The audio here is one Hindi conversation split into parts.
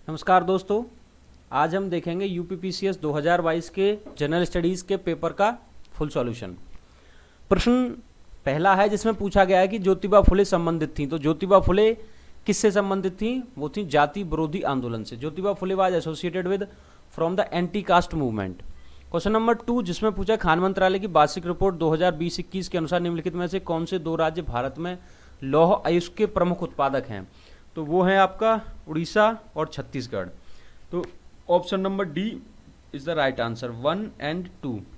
नमस्कार दोस्तों, आज हम देखेंगे यूपीपीसीएस 2022 के जनरल स्टडीज़ के पेपर का फुल सॉल्यूशन। प्रश्न पहला है जिसमें पूछा गया है कि ज्योतिबा फुले संबंधित थी। तो ज्योतिबा फुले किससे संबंधित थी? वो थी जाति विरोधी आंदोलन से। Jyotiba Phule was associated with from the anti caste movement. Question number 2 जिसमें पूछा खान मंत्रालय की वार्षिक रिपोर्ट 2020-21 के अनुसार निम्नलिखित में से कौन से दो राज्य भारत में लौह अयस्क के प्रमुख उत्पादक हैं? तो वो है आपका उड़ीसा और छत्तीसगढ़। तो option number D is the right answer. 1 and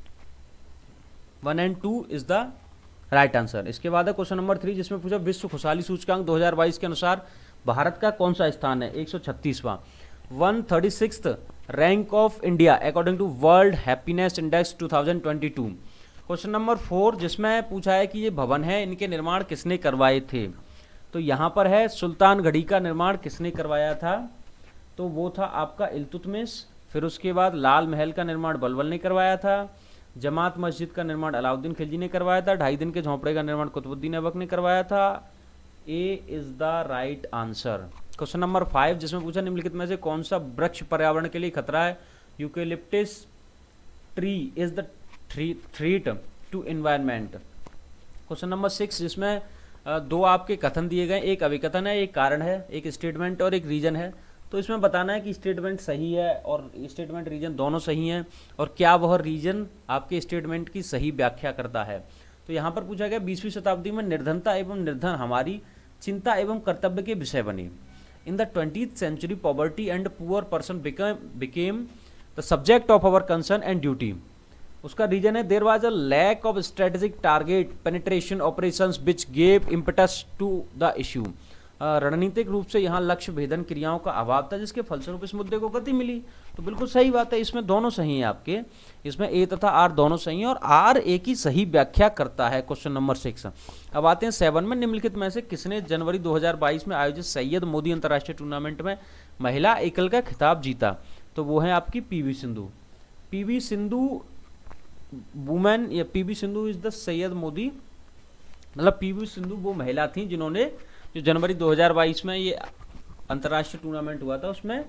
2 is the right answer. इसके बाद है क्वेश्चन नंबर 3 जिसमें पूछा विश्व खुशहाली सूचकांक 2022 के अनुसार भारत का कौन सा स्थान है? 136वां। 136th rank of India according to world happiness index 2022। Question number 4 जिसमें पूछा है कि ये भवन है, इनके निर्माण किसने करवाए थे? तो यहाँ पर है सुल्तानगढ़ी का निर्माण किसने करवाया था? तो वो था आपका इल्तुतमिश। फिर उसके बाद लाल महल का निर्माण बलबल ने करवाया था। जमात मस्जिद का निर्माण अलाउद्दीन खिलजी ने करवाया था। 2.5 दिन के झोंपड़े का निर्माण कुतुबुद्दीन ऐबक ने करवाया था। A is the right answer. Question number 5 जिसमें पूछा निम्नलिखित में से कौन सा वृक्ष पर्यावरण के लिए खतरा है? Eucalyptus tree is the threat to environment. Question number 6 जिसमें दो आपके कथन दिए गए, एक अभिकथन है, एक कारण है, एक स्टेटमेंट और एक रीजन है। तो इसमें बताना है कि स्टेटमेंट सही है और स्टेटमेंट रीजन दोनों सही हैं और क्या वह रीजन आपके स्टेटमेंट की सही व्याख्या करता है। तो यहाँ पर पूछा गया 20वीं शताब्दी में निर्धनता एवं निर्धन हमारी चिंता एवं कर्तव्य के विषय बने। In the 20th century poverty and poor person became the subject of our concern and duty. उसका रीजन है there was a lack of strategic target penetration operations which gave impetus to the issue. रणनीतिक रूप से यहाँ लक्ष्य भेदन क्रियाओं का अभाव था जिसके फलस्वरूप इस मुद्दे को गति मिली। तो बिल्कुल सही बात है, इसमें दोनों सही हैं आपके, इसमें ए तथा आर दोनों सही हैं और आर ए की सही व्याख्या करता है। Question number 6। अब आते हैं 7 में। निम्नलिखित में से किसने जनवरी 2022 में आयोजित सैयद मोदी अंतर्राष्ट्रीय टूर्नामेंट में महिला एकल का खिताब जीता? तो वो है आपकी PV Sindhu. PV Sindhu women या PV Sindhu is the Syed Modi, मतलब पीवी सिंधु वो महिला थी जिन्होंने जो जनवरी 2022 में ये अंतर्राष्ट्रीय टूर्नामेंट हुआ था उसमें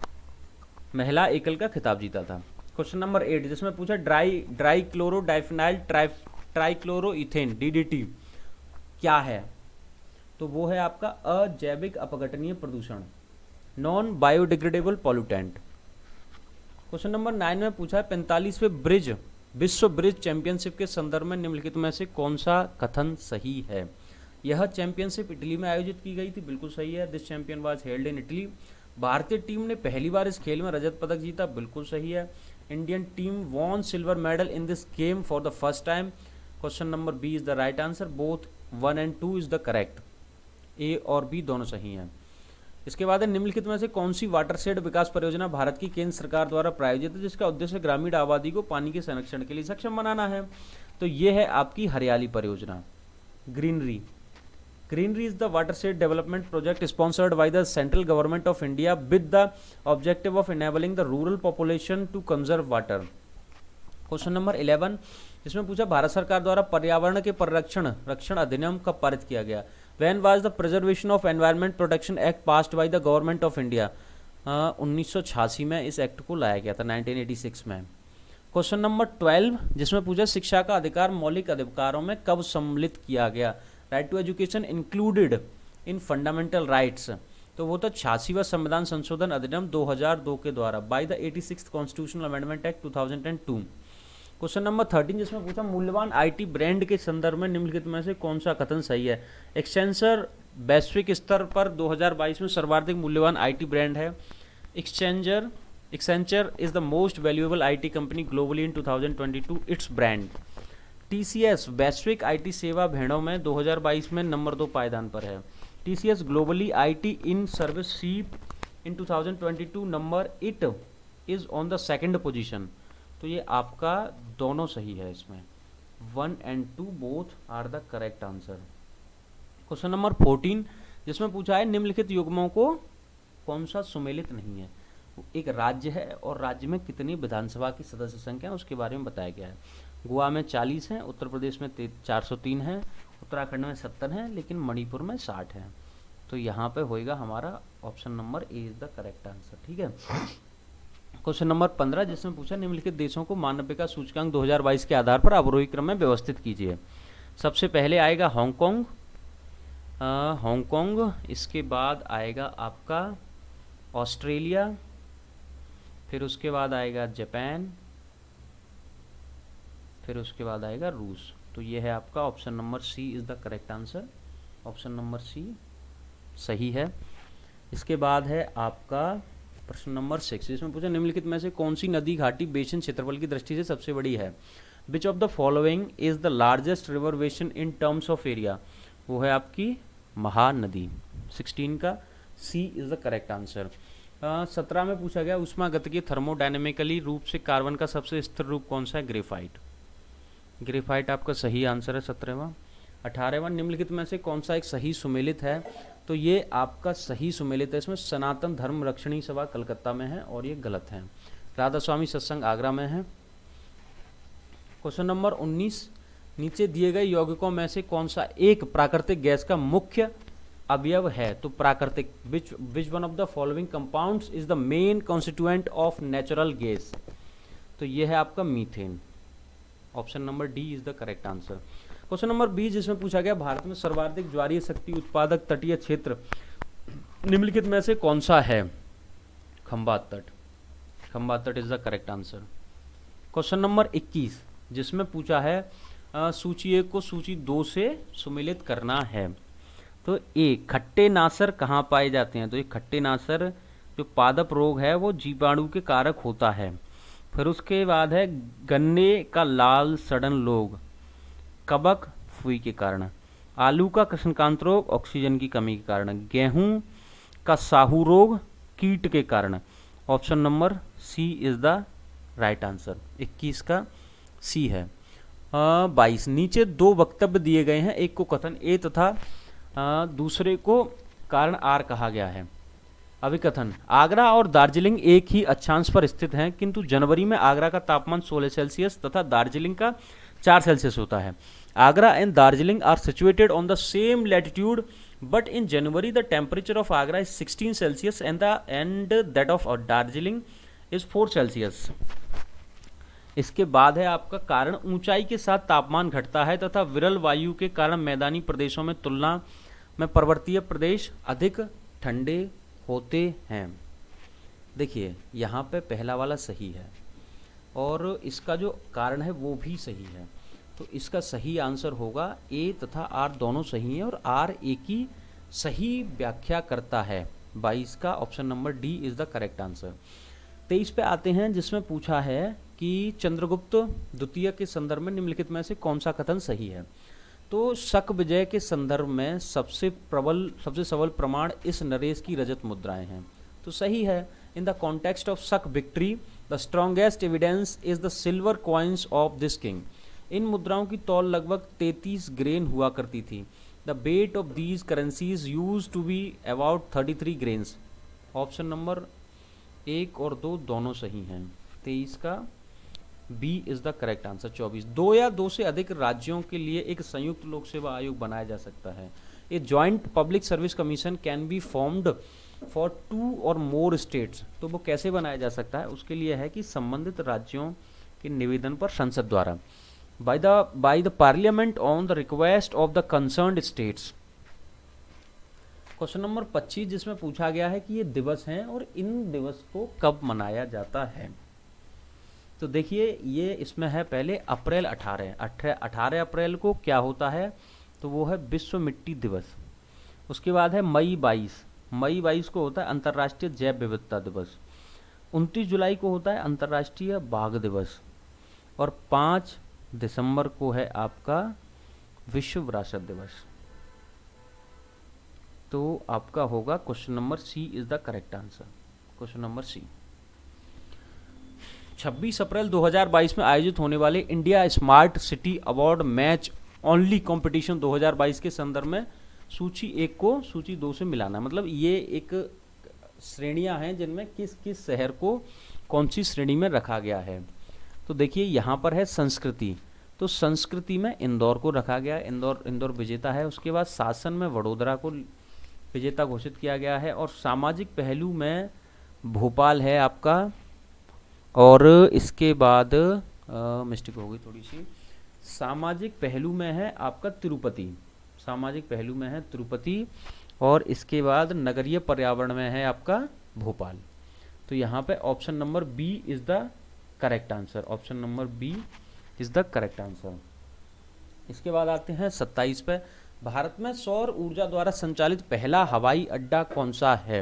महिला एकल का खिताब जीता था। क्वेश्चन नंबर 8 जिसमें पूछा dichloro diphenyl trichloro ethane DDT क्या है? तो वो है आपका अजैविक अपघटनीय प्रदूषण, non biodegradable pollutant. Question number 9 में पूछा है 45वें विश्व ब्रिज चैंपियनशिप के संदर्भ में निम्नलिखित में से कौन सा कथन सही है? यह चैंपियनशिप इटली में आयोजित की गई थी, बिल्कुल सही है। This champion was held in Italy. भारतीय टीम ने पहली बार इस खेल में रजत पदक जीता, बिल्कुल सही है। Indian team won silver medal in this game for the first time. Question number B is the right answer. Both 1 and 2 is the correct. A और बी दोनों सही हैं। इसके बाद निम्नलिखित में से कौन सी वाटरशेड विकास परियोजना भारत की केंद्र सरकार द्वारा प्रायोजित है जिसका उद्देश्य ग्रामीण आबादी को पानी के संरक्षण के लिए सक्षम बनाना है? तो ये है आपकी हरियाली परियोजना, greenery. Greenery is the watershed development project sponsored by the central government of India with the objective of enabling the rural population to conserve water. Question number 11 जिसमें पूछा भारत सरकार द्वारा पर्यावरण के रक्षण अधिनियम कब पारित किया गया? When was the Preservation of Environment Protection Act passed by the Government of India? 1986 में इस एक्ट को लाया गया था, 1986 में। क्वेश्चन नंबर 12 जिसमें पूछा शिक्षा का अधिकार मौलिक अधिकारों में कब सम्मिलित किया गया? Right to education included in fundamental rights. तो वो था 86वां संविधान संशोधन अधिनियम 2002 के द्वारा by the 86th constitutional amendment act 2002। Question number 13 जिसमें पूछा मूल्यवान आईटी ब्रांड के संदर्भ में निम्नलिखित में से कौन सा कथन सही है? एक्सचेंजर वैश्विक स्तर पर 2022 में सर्वाधिक मूल्यवान आईटी ब्रांड है। Accenture is the most valuable IT company globally in 2022 it's brand. TCS वैश्विक आईटी सेवा भेड़ों में 2022 में नंबर 2 पायदान पर है। TCS globally IT in service sheep in 2022 number it is on the 2nd position. तो ये आपका दोनों सही है, इसमें 1 and 2 both are the correct answer. Question number 14 जिसमें पूछा है निम्नलिखित युग्मों को कौन सा सुमेलित नहीं है? एक राज्य है और राज्य में कितनी विधानसभा की सदस्य संख्या है उसके बारे में बताया गया है। गोवा में 40 है, उत्तर प्रदेश में 403 है, उत्तराखंड में 70 है, लेकिन मणिपुर में 60 है। तो यहाँ पे होएगा हमारा option number A is the correct answer. ठीक है। क्वेश्चन नंबर 15 जिसमें पूछा निम्नलिखित देशों को मानवीय सूचकांक 2022 के आधार पर अवरोही क्रम में व्यवस्थित कीजिए। सबसे पहले आएगा हांगकांग, इसके बाद आएगा आपका ऑस्ट्रेलिया, फिर उसके बाद आएगा जापान, फिर उसके बाद आएगा रूस। तो ये है आपका option number C is the correct answer. Option number C सही है। इसके बाद है आपका प्रश्न नंबर 6 जिसमें पूछा निम्नलिखित में से कौन सी नदी घाटी बेसिन क्षेत्रफल की दृष्टि से सबसे बड़ी है। Which of the following is the largest river basin in terms of area. वो है आपकी महानदी। 16 का C is the correct answer. 17 में पूछा गया ऊष्मागतिकीय थर्मोडायनेमिकली रूप से कार्बन का सबसे स्थिर रूप कौन सा है। ग्रेफाइट। ग्रेफाइट आपका सही आंसर है 17वां। 18वां निम्नलिखित में से कौन सा एक सही सुमेलित है। तो ये आपका सही सुमेलित है, इसमें सनातन धर्म रक्षणी सभा कलकत्ता में है और ये गलत है। राधा स्वामी सत्संग आगरा में है। क्वेश्चन नंबर 19 नीचे दिए गए यौगिकों में से कौन सा एक प्राकृतिक गैस का मुख्य अवयव है। तो प्राकृतिक which one of the following compounds is the main constituent of natural gas. तो ये है आपका methane. Option number D is the correct answer. Question number 20 जिसमें पूछा गया भारत में सर्वाधिक ज्वारीय शक्ति उत्पादक तटीय क्षेत्र निम्नलिखित में से कौन सा है। खंबात तट। खंबात तट is the correct answer. Question number 21 जिसमें पूछा है सूची 1 को सूची 2 से सुमेलित करना है। तो ए खट्टे नासर कहाँ पाए जाते हैं। तो ये खट्टे नासर जो पादप रोग है वो जीवाणु के कारक होता है। फिर उसके बाद है गन्ने का लाल सड़न रोग कवक फुई के कारण। आलू का कृष्णकांत रोग ऑक्सीजन की कमी के कारण। गेहूं का साहू रोग कीट के कारण। Option number C is the right answer. 21 का सी है। 22 नीचे 2 वक्तव्य दिए गए हैं, एक को कथन ए तथा दूसरे को कारण आर कहा गया है। अभिकथन आगरा और दार्जिलिंग एक ही अक्षांश पर स्थित हैं, किंतु जनवरी में आगरा का तापमान 16 सेल्सियस तथा दार्जिलिंग का 4 सेल्सियस होता है। Agra and Darjeeling are situated on the same latitude but in January the temperature of Agra is 16 Celsius and that of Darjeeling is 4 Celsius. इसके बाद है आपका कारण ऊंचाई के साथ तापमान घटता है तथा विरल वायु के कारण मैदानी प्रदेशों में तुलना में पर्वतीय प्रदेश अधिक ठंडे होते हैं। देखिए यहाँ पे पहला वाला सही है और इसका जो कारण है वो भी सही है। तो इसका सही आंसर होगा ए तथा आर दोनों सही हैं और आर ए की सही व्याख्या करता है। 22 का option number D is the correct answer. 23 पे आते हैं जिसमें पूछा है कि चंद्रगुप्त द्वितीय के संदर्भ में निम्नलिखित में से कौन सा कथन सही है। तो शक विजय के संदर्भ में सबसे सबल प्रमाण इस नरेश की रजत मुद्राएं हैं। तो सही है। In the context of Shaka victory the strongest evidence is the silver coins of this king. इन मुद्राओं की तौल लगभग 33 ग्रेन हुआ करती थी। The weight of these currencies use to be about 33 grains. ऑप्शन नंबर 1 और 2 दोनों सही हैं। 23 का B is the correct answer. 24 2 या 2 से अधिक राज्यों के लिए एक संयुक्त लोक सेवा आयोग बनाया जा सकता है। A joint public service commission can be formed for 2 और मोर स्टेट्स। तो वो कैसे बनाया जा सकता है, उसके लिए है कि संबंधित राज्यों के निवेदन पर संसद द्वारा by the parliament on the request of the concerned states. Question number 25 जिसमें पूछा गया है कि ये दिवस हैं और इन दिवस को कब मनाया जाता है। तो देखिए ये इसमें है पहले अप्रैल 18 अप्रैल को क्या होता है, तो वो है विश्व मिट्टी दिवस। उसके बाद है मई 22 को होता है अंतर्राष्ट्रीय जैव विविधता दिवस। 29 जुलाई को होता है अंतर्राष्ट्रीय बाघ दिवस और 5 दिसंबर को है आपका विश्व विरासत दिवस। तो आपका होगा question number C is the correct answer. Question number C. 26 April 2022 में आयोजित होने वाले India smart city award match only competition 2022 के संदर्भ में सूची 1 को सूची 2 से मिलाना। मतलब ये एक श्रेणियां हैं जिनमें किस किस शहर को कौन सी श्रेणी में रखा गया है। तो देखिए यहाँ पर है संस्कृति, तो संस्कृति में इंदौर को रखा गया, इंदौर विजेता है। उसके बाद शासन में वडोदरा को विजेता घोषित किया गया है। और सामाजिक पहलू में भोपाल है आपका, और इसके बाद मिस्टेक हो गई थोड़ी सी, सामाजिक पहलू में है आपका तिरुपति, सामाजिक पहलू में है तिरुपति, और इसके बाद नगरीय पर्यावरण में है आपका भोपाल। तो यहाँ पे option number B is the correct answer, option number B is the correct answer. इसके बाद आते हैं 27 पे, भारत में सौर ऊर्जा द्वारा संचालित पहला हवाई अड्डा कौन सा है?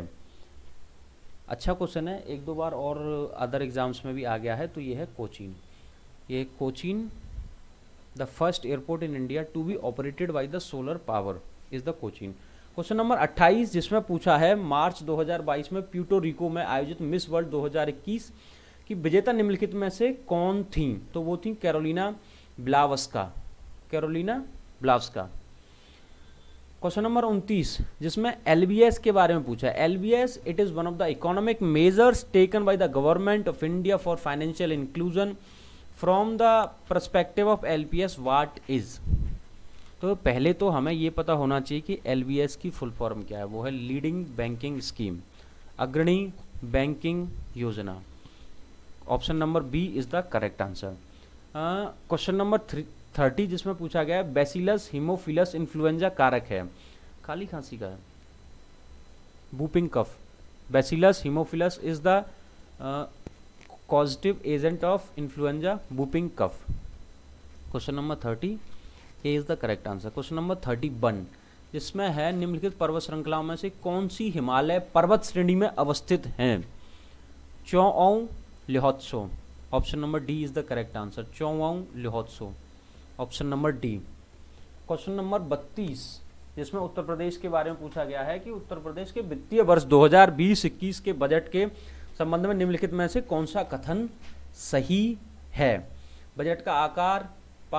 अच्छा क्वेश्चन है, एक दो बार और अदर एग्जाम्स में भी आ गया है। तो ये है कोचीन, ये Cochin, the first airport in India to be operated by the solar power is the Cochin. Question number 28 जिसमें पूछा है मार्च 2022 में प्यूर्टो रिको में आयोजित मिस वर्ल्ड 2021 की विजेता निम्नलिखित में से कौन थी? तो वो थी Karolina Bielawska, Karolina Bielawska. Question number 29 जिसमें एलबीएस के बारे में पूछा है। LBS it is one of the economic measures taken by the government of India for financial inclusion from the perspective of LPS what is. तो पहले तो हमें ये पता होना चाहिए कि एलबीएस की फुल फॉर्म क्या है। वो है लीडिंग बैंकिंग स्कीम, अग्रणी बैंकिंग योजना। Option number B is the correct answer. Question number 30 जिसमें पूछा गया है बैसिलस हीमोफिलस इन्फ्लुएंजा कारक है, खाली खांसी का है, whooping cough. Bacillus haemophilus is the causative agent of influenza whooping cough. Question number 30 A is the correct answer. Question number 31 जिसमें है निम्नलिखित पर्वत श्रृंखलाओं में से कौन सी हिमालय पर्वत श्रेणी में अवस्थित हैं? चौओंग ल्होत्सो, option number D is the correct answer, चौओंग ल्होत्सो, option number D. Question number 32 जिसमें उत्तर प्रदेश के बारे में पूछा गया है कि उत्तर प्रदेश के वित्तीय वर्ष 2020-21 के बजट के संबंध में निम्नलिखित में से कौन सा कथन सही है? बजट का आकार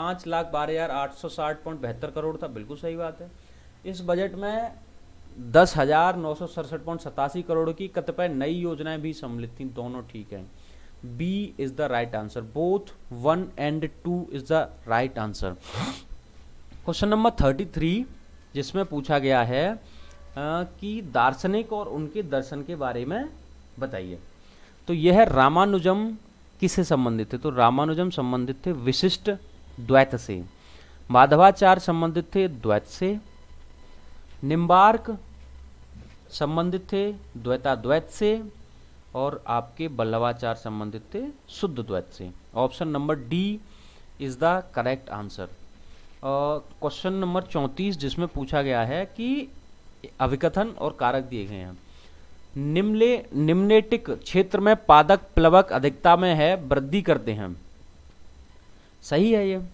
5,12,860.72 करोड़ था, बिल्कुल सही बात है। इस बजट में 10,967.87 करोड़ की कतिपय नई योजनाएं भी सम्मिलित थी, दोनों ठीक है। B is the right answer, both 1 and 2 is the right answer. Question number 33 जिसमें पूछा गया है कि दार्शनिक और उनके दर्शन के बारे में बताइए। तो यह है रामानुजम किससे संबंधित है? तो रामानुजम संबंधित थे विशिष्ट द्वैत से, माधवाचार्य संबंधित थे द्वैत से, निम्बार्क संबंधित थे द्वैताद्वैत से, और आपके बल्लवाचार्य संबंधित थे शुद्ध द्वैत से। Option number D is the correct answer. Question number 34 जिसमें पूछा गया है कि अभिकथन और कारक दिए गए हैं। निम्नेटिक क्षेत्र में पादक प्लवक अधिकता में है, वृद्धि करते हैं, सही है ये?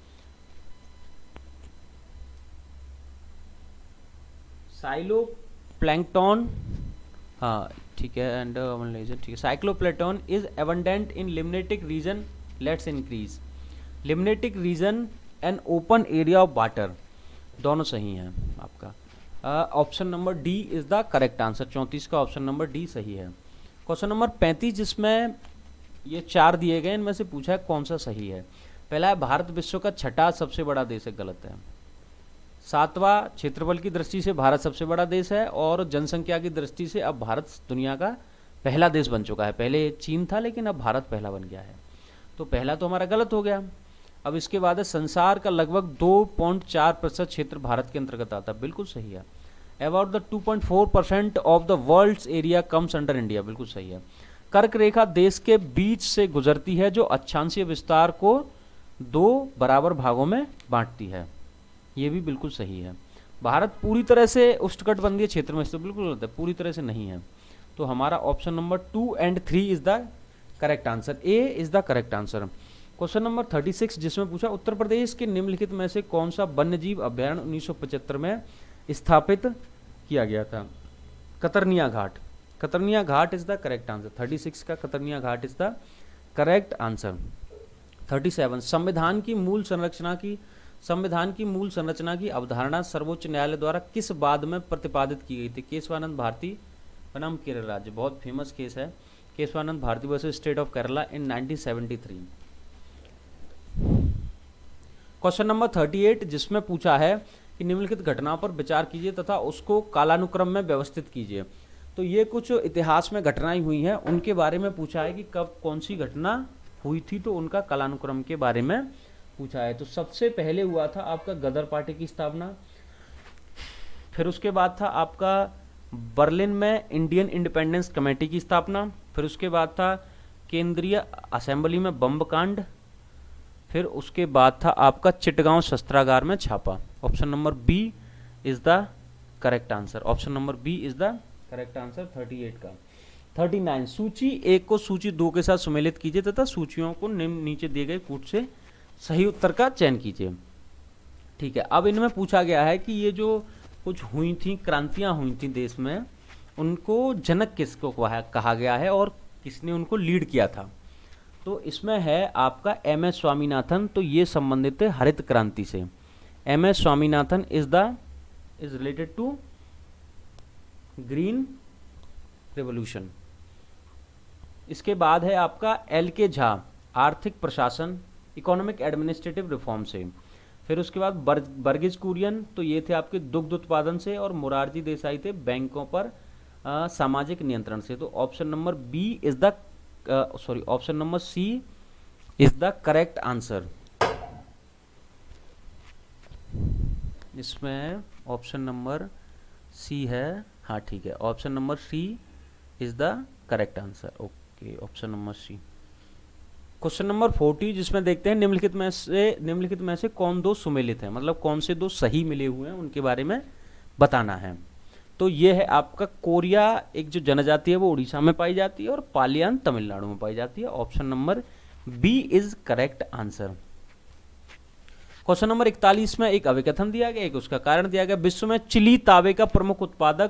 साइलोप्लैंक्टन, हाँ ठीक है, एंड ठीक है। साइक्लोप्लेटोन is abundant in limnetic region, let's increase. Limnetic region an open area of water, दोनों सही हैं आपका। Option number D is the correct answer. 34 का ऑप्शन नंबर डी सही है। क्वेश्चन नंबर 35 जिसमें ये 4 दिए गए, इनमें से पूछा है कौन सा सही है। पहला है भारत विश्व का छठा सबसे बड़ा देश है, गलत है। 7वां क्षेत्रफल की दृष्टि से भारत सबसे बड़ा देश है, और जनसंख्या की दृष्टि से अब भारत दुनिया का पहला देश बन चुका है। पहले चीन था लेकिन अब भारत पहला बन गया है। तो पहला तो हमारा गलत हो गया। अब इसके बाद है संसार का लगभग 2.4% क्षेत्र भारत के अंतर्गत आता है, बिल्कुल सही है। About the 2.4% of the world's area comes under India, बिल्कुल सही है। कर्क रेखा देश के बीच से गुजरती है जो अक्षांशीय विस्तार को 2 बराबर भागों में बांटती है, ये भी बिल्कुल सही है। भारत पूरी तरह से उष्णकटिबंधीय क्षेत्र में स्थित, बिल्कुल गलत है, पूरी तरह से नहीं है। तो हमारा option number 2 and 3 is the correct answer, A is the correct answer. Question number 36 जिसमें पूछा उत्तर प्रदेश के निम्नलिखित में से कौन सा वन्यजीव अभ्यारण्य 1975 में स्थापित किया गया था? Katarnia Ghat, Katarnia Ghat is the correct answer. 36 का Katarnia Ghat is the correct answer. 37 संविधान की मूल संरचना की अवधारणा सर्वोच्च न्यायालय द्वारा किस बाद में प्रतिपादित की गई थी? केशवानंद भारती बनाम केरल राज्य, बहुत फेमस केस है, Kesavananda Bharati versus state of Kerala in 1973। Question number 38 जिसमें पूछा है कि निम्नलिखित घटनाओं पर विचार कीजिए तथा उसको कालानुक्रम में व्यवस्थित कीजिए। तो ये कुछ इतिहास में घटनाएं हुई हैं, उनके बारे में पूछा है कि कब कौन सी घटना हुई थी, तो उनका कालानुक्रम के बारे में पूछा है। तो सबसे पहले हुआ था आपका गदर पार्टी की स्थापना, फिर उसके बाद था आपका बर्लिन में इंडियन इंडिपेंडेंस कमेटी की स्थापना, फिर उसके बाद था केंद्रीय असेंबली में बम कांड, फिर उसके बाद था आपका चिटगांव शस्त्रागार में छापा। Option number B is the correct answer. Option number B is the correct answer 38 का। 39 सूची 1 को सूची 2 के साथ सुमेलित कीजिए तथा सूचियों को निम्न नीचे दिए गए कूट से सही उत्तर का चयन कीजिए। ठीक है, अब इनमें पूछा गया है कि ये जो कुछ हुई थी क्रांतियां हुई थी देश में, उनको जनक किसको कहा गया है और किसने उनको लीड किया था। तो इसमें है आपका एम.एस. स्वामीनाथन, तो ये संबंधित है हरित क्रांति से। M S. Swaminathan is related to green revolution. इसके बाद है आपका एल.के. झा, आर्थिक प्रशासन इकोनॉमिक एडमिनिस्ट्रेटिव रिफॉर्म से। फिर उसके बाद वर्गीज कुरियन, तो ये थे आपके दुग्ध उत्पादन से, और मोरारजी देसाई थे बैंकों पर सामाजिक नियंत्रण से। तो option number B is the option number C is the correct answer. इसमें ऑप्शन नंबर सी है, हाँ ठीक है, option number C is the correct answer. Okay, option number C. Question number 40 जिसमें देखते हैं निम्नलिखित में से कौन दो सुमेलित है, मतलब कौन से दो सही मिले हुए हैं उनके बारे में बताना है। तो ये है आपका कोरिया, एक जो जनजाति है वो उड़ीसा में पाई जाती है और पालियान तमिलनाडु में पाई जाती है। Option number B is correct answer. Question number 41 में एक अभिकथन दिया गया, एक उसका कारण दिया गया। विश्व में चिली तांबे का प्रमुख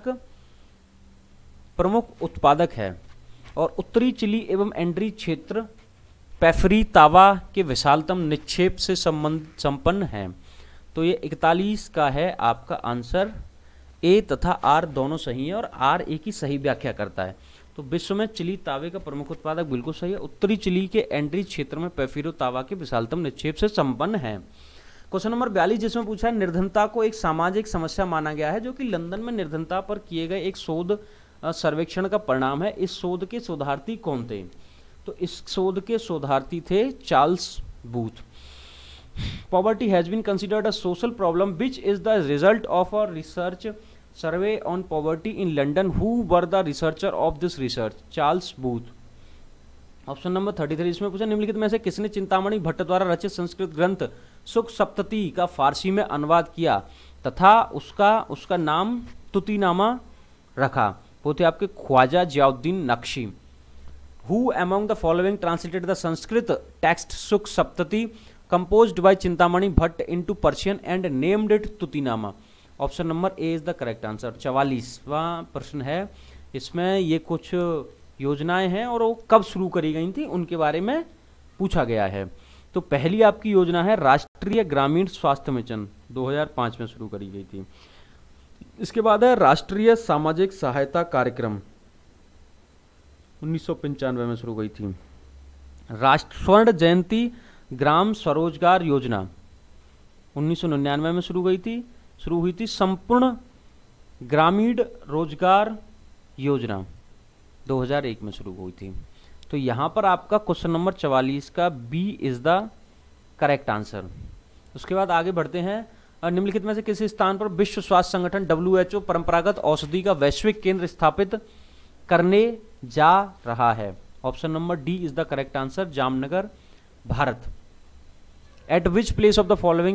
उत्पादक है और उत्तरी चिली एवं एंड्री क्षेत्र पेफरी तावा के विशालतम निक्षेप से संपन्न है। तो ये 41 का है आपका आंसर। ए तथा आर दोनों सही है और आर ए की सही व्याख्या करता है। तो विश्व में चिली तांबे का प्रमुख उत्पादक बिल्कुल सही है। उत्तरी चिली के एंड्री क्षेत्र में पेफिरो तावा के विशालतम निक्षेप से संपन्न है। क्वेश्चन नंबर 42 जिसमें पूछा है निर्धनता को एक सामाजिक समस्या माना गया है, जो कि लंदन में निर्धनता पर किए गए एक शोध सर्वेक्षण का परिणाम है। इस शोध के शोधार्थी कौन थे? तो इस शोध के शोधार्थी थे Charles Booth. Poverty has been considered a social problem which is the result of a research survey on poverty in London. Who were the researcher of this research? Charles Booth. Option number 33 इसमें पूछा निम्नलिखित में से किसने चिंतामणि भट्ट द्वारा रचित संस्कृत ग्रंथ सुख सप्तती का फारसी में अनुवाद किया तथा उसका नाम तुतीनामा रखा? वो थे आपके Khwaja Ziauddin Nakshi. Who among the following translated the Sanskrit text Sukh Saptati composed by Chintamani Bhatt into Persian and named it Tutinama? Option number A is the correct answer. 44वां प्रश्न है, इसमें ये कुछ योजनाएं हैं और वो कब शुरू करी गई थी उनके बारे में पूछा गया है। तो पहली आपकी योजना है राष्ट्रीय ग्रामीण स्वास्थ्य मिशन, 2005 में शुरू करी गई थी। इसके बाद है राष्ट्रीय सामाजिक सहायता कार्यक्रम, 1995 में शुरू हुई थी। स्वर्ण जयंती ग्राम स्वरोजगार योजना 1999 में शुरू हुई थी। संपूर्ण ग्रामीण रोजगार योजना 2001 में शुरू हुई थी। तो यहाँ पर आपका क्वेश्चन नंबर 44 का B is the correct answer. उसके बाद आगे बढ़ते हैं। निम्नलिखित में से किसी स्थान पर विश्व स्वास्थ्य संगठन WHO परंपरागत औषधि का वैश्विक केंद्र स्थापित करने जा रहा है? Option number D is the correct answer, Jamnagar, Bharat. At which of the following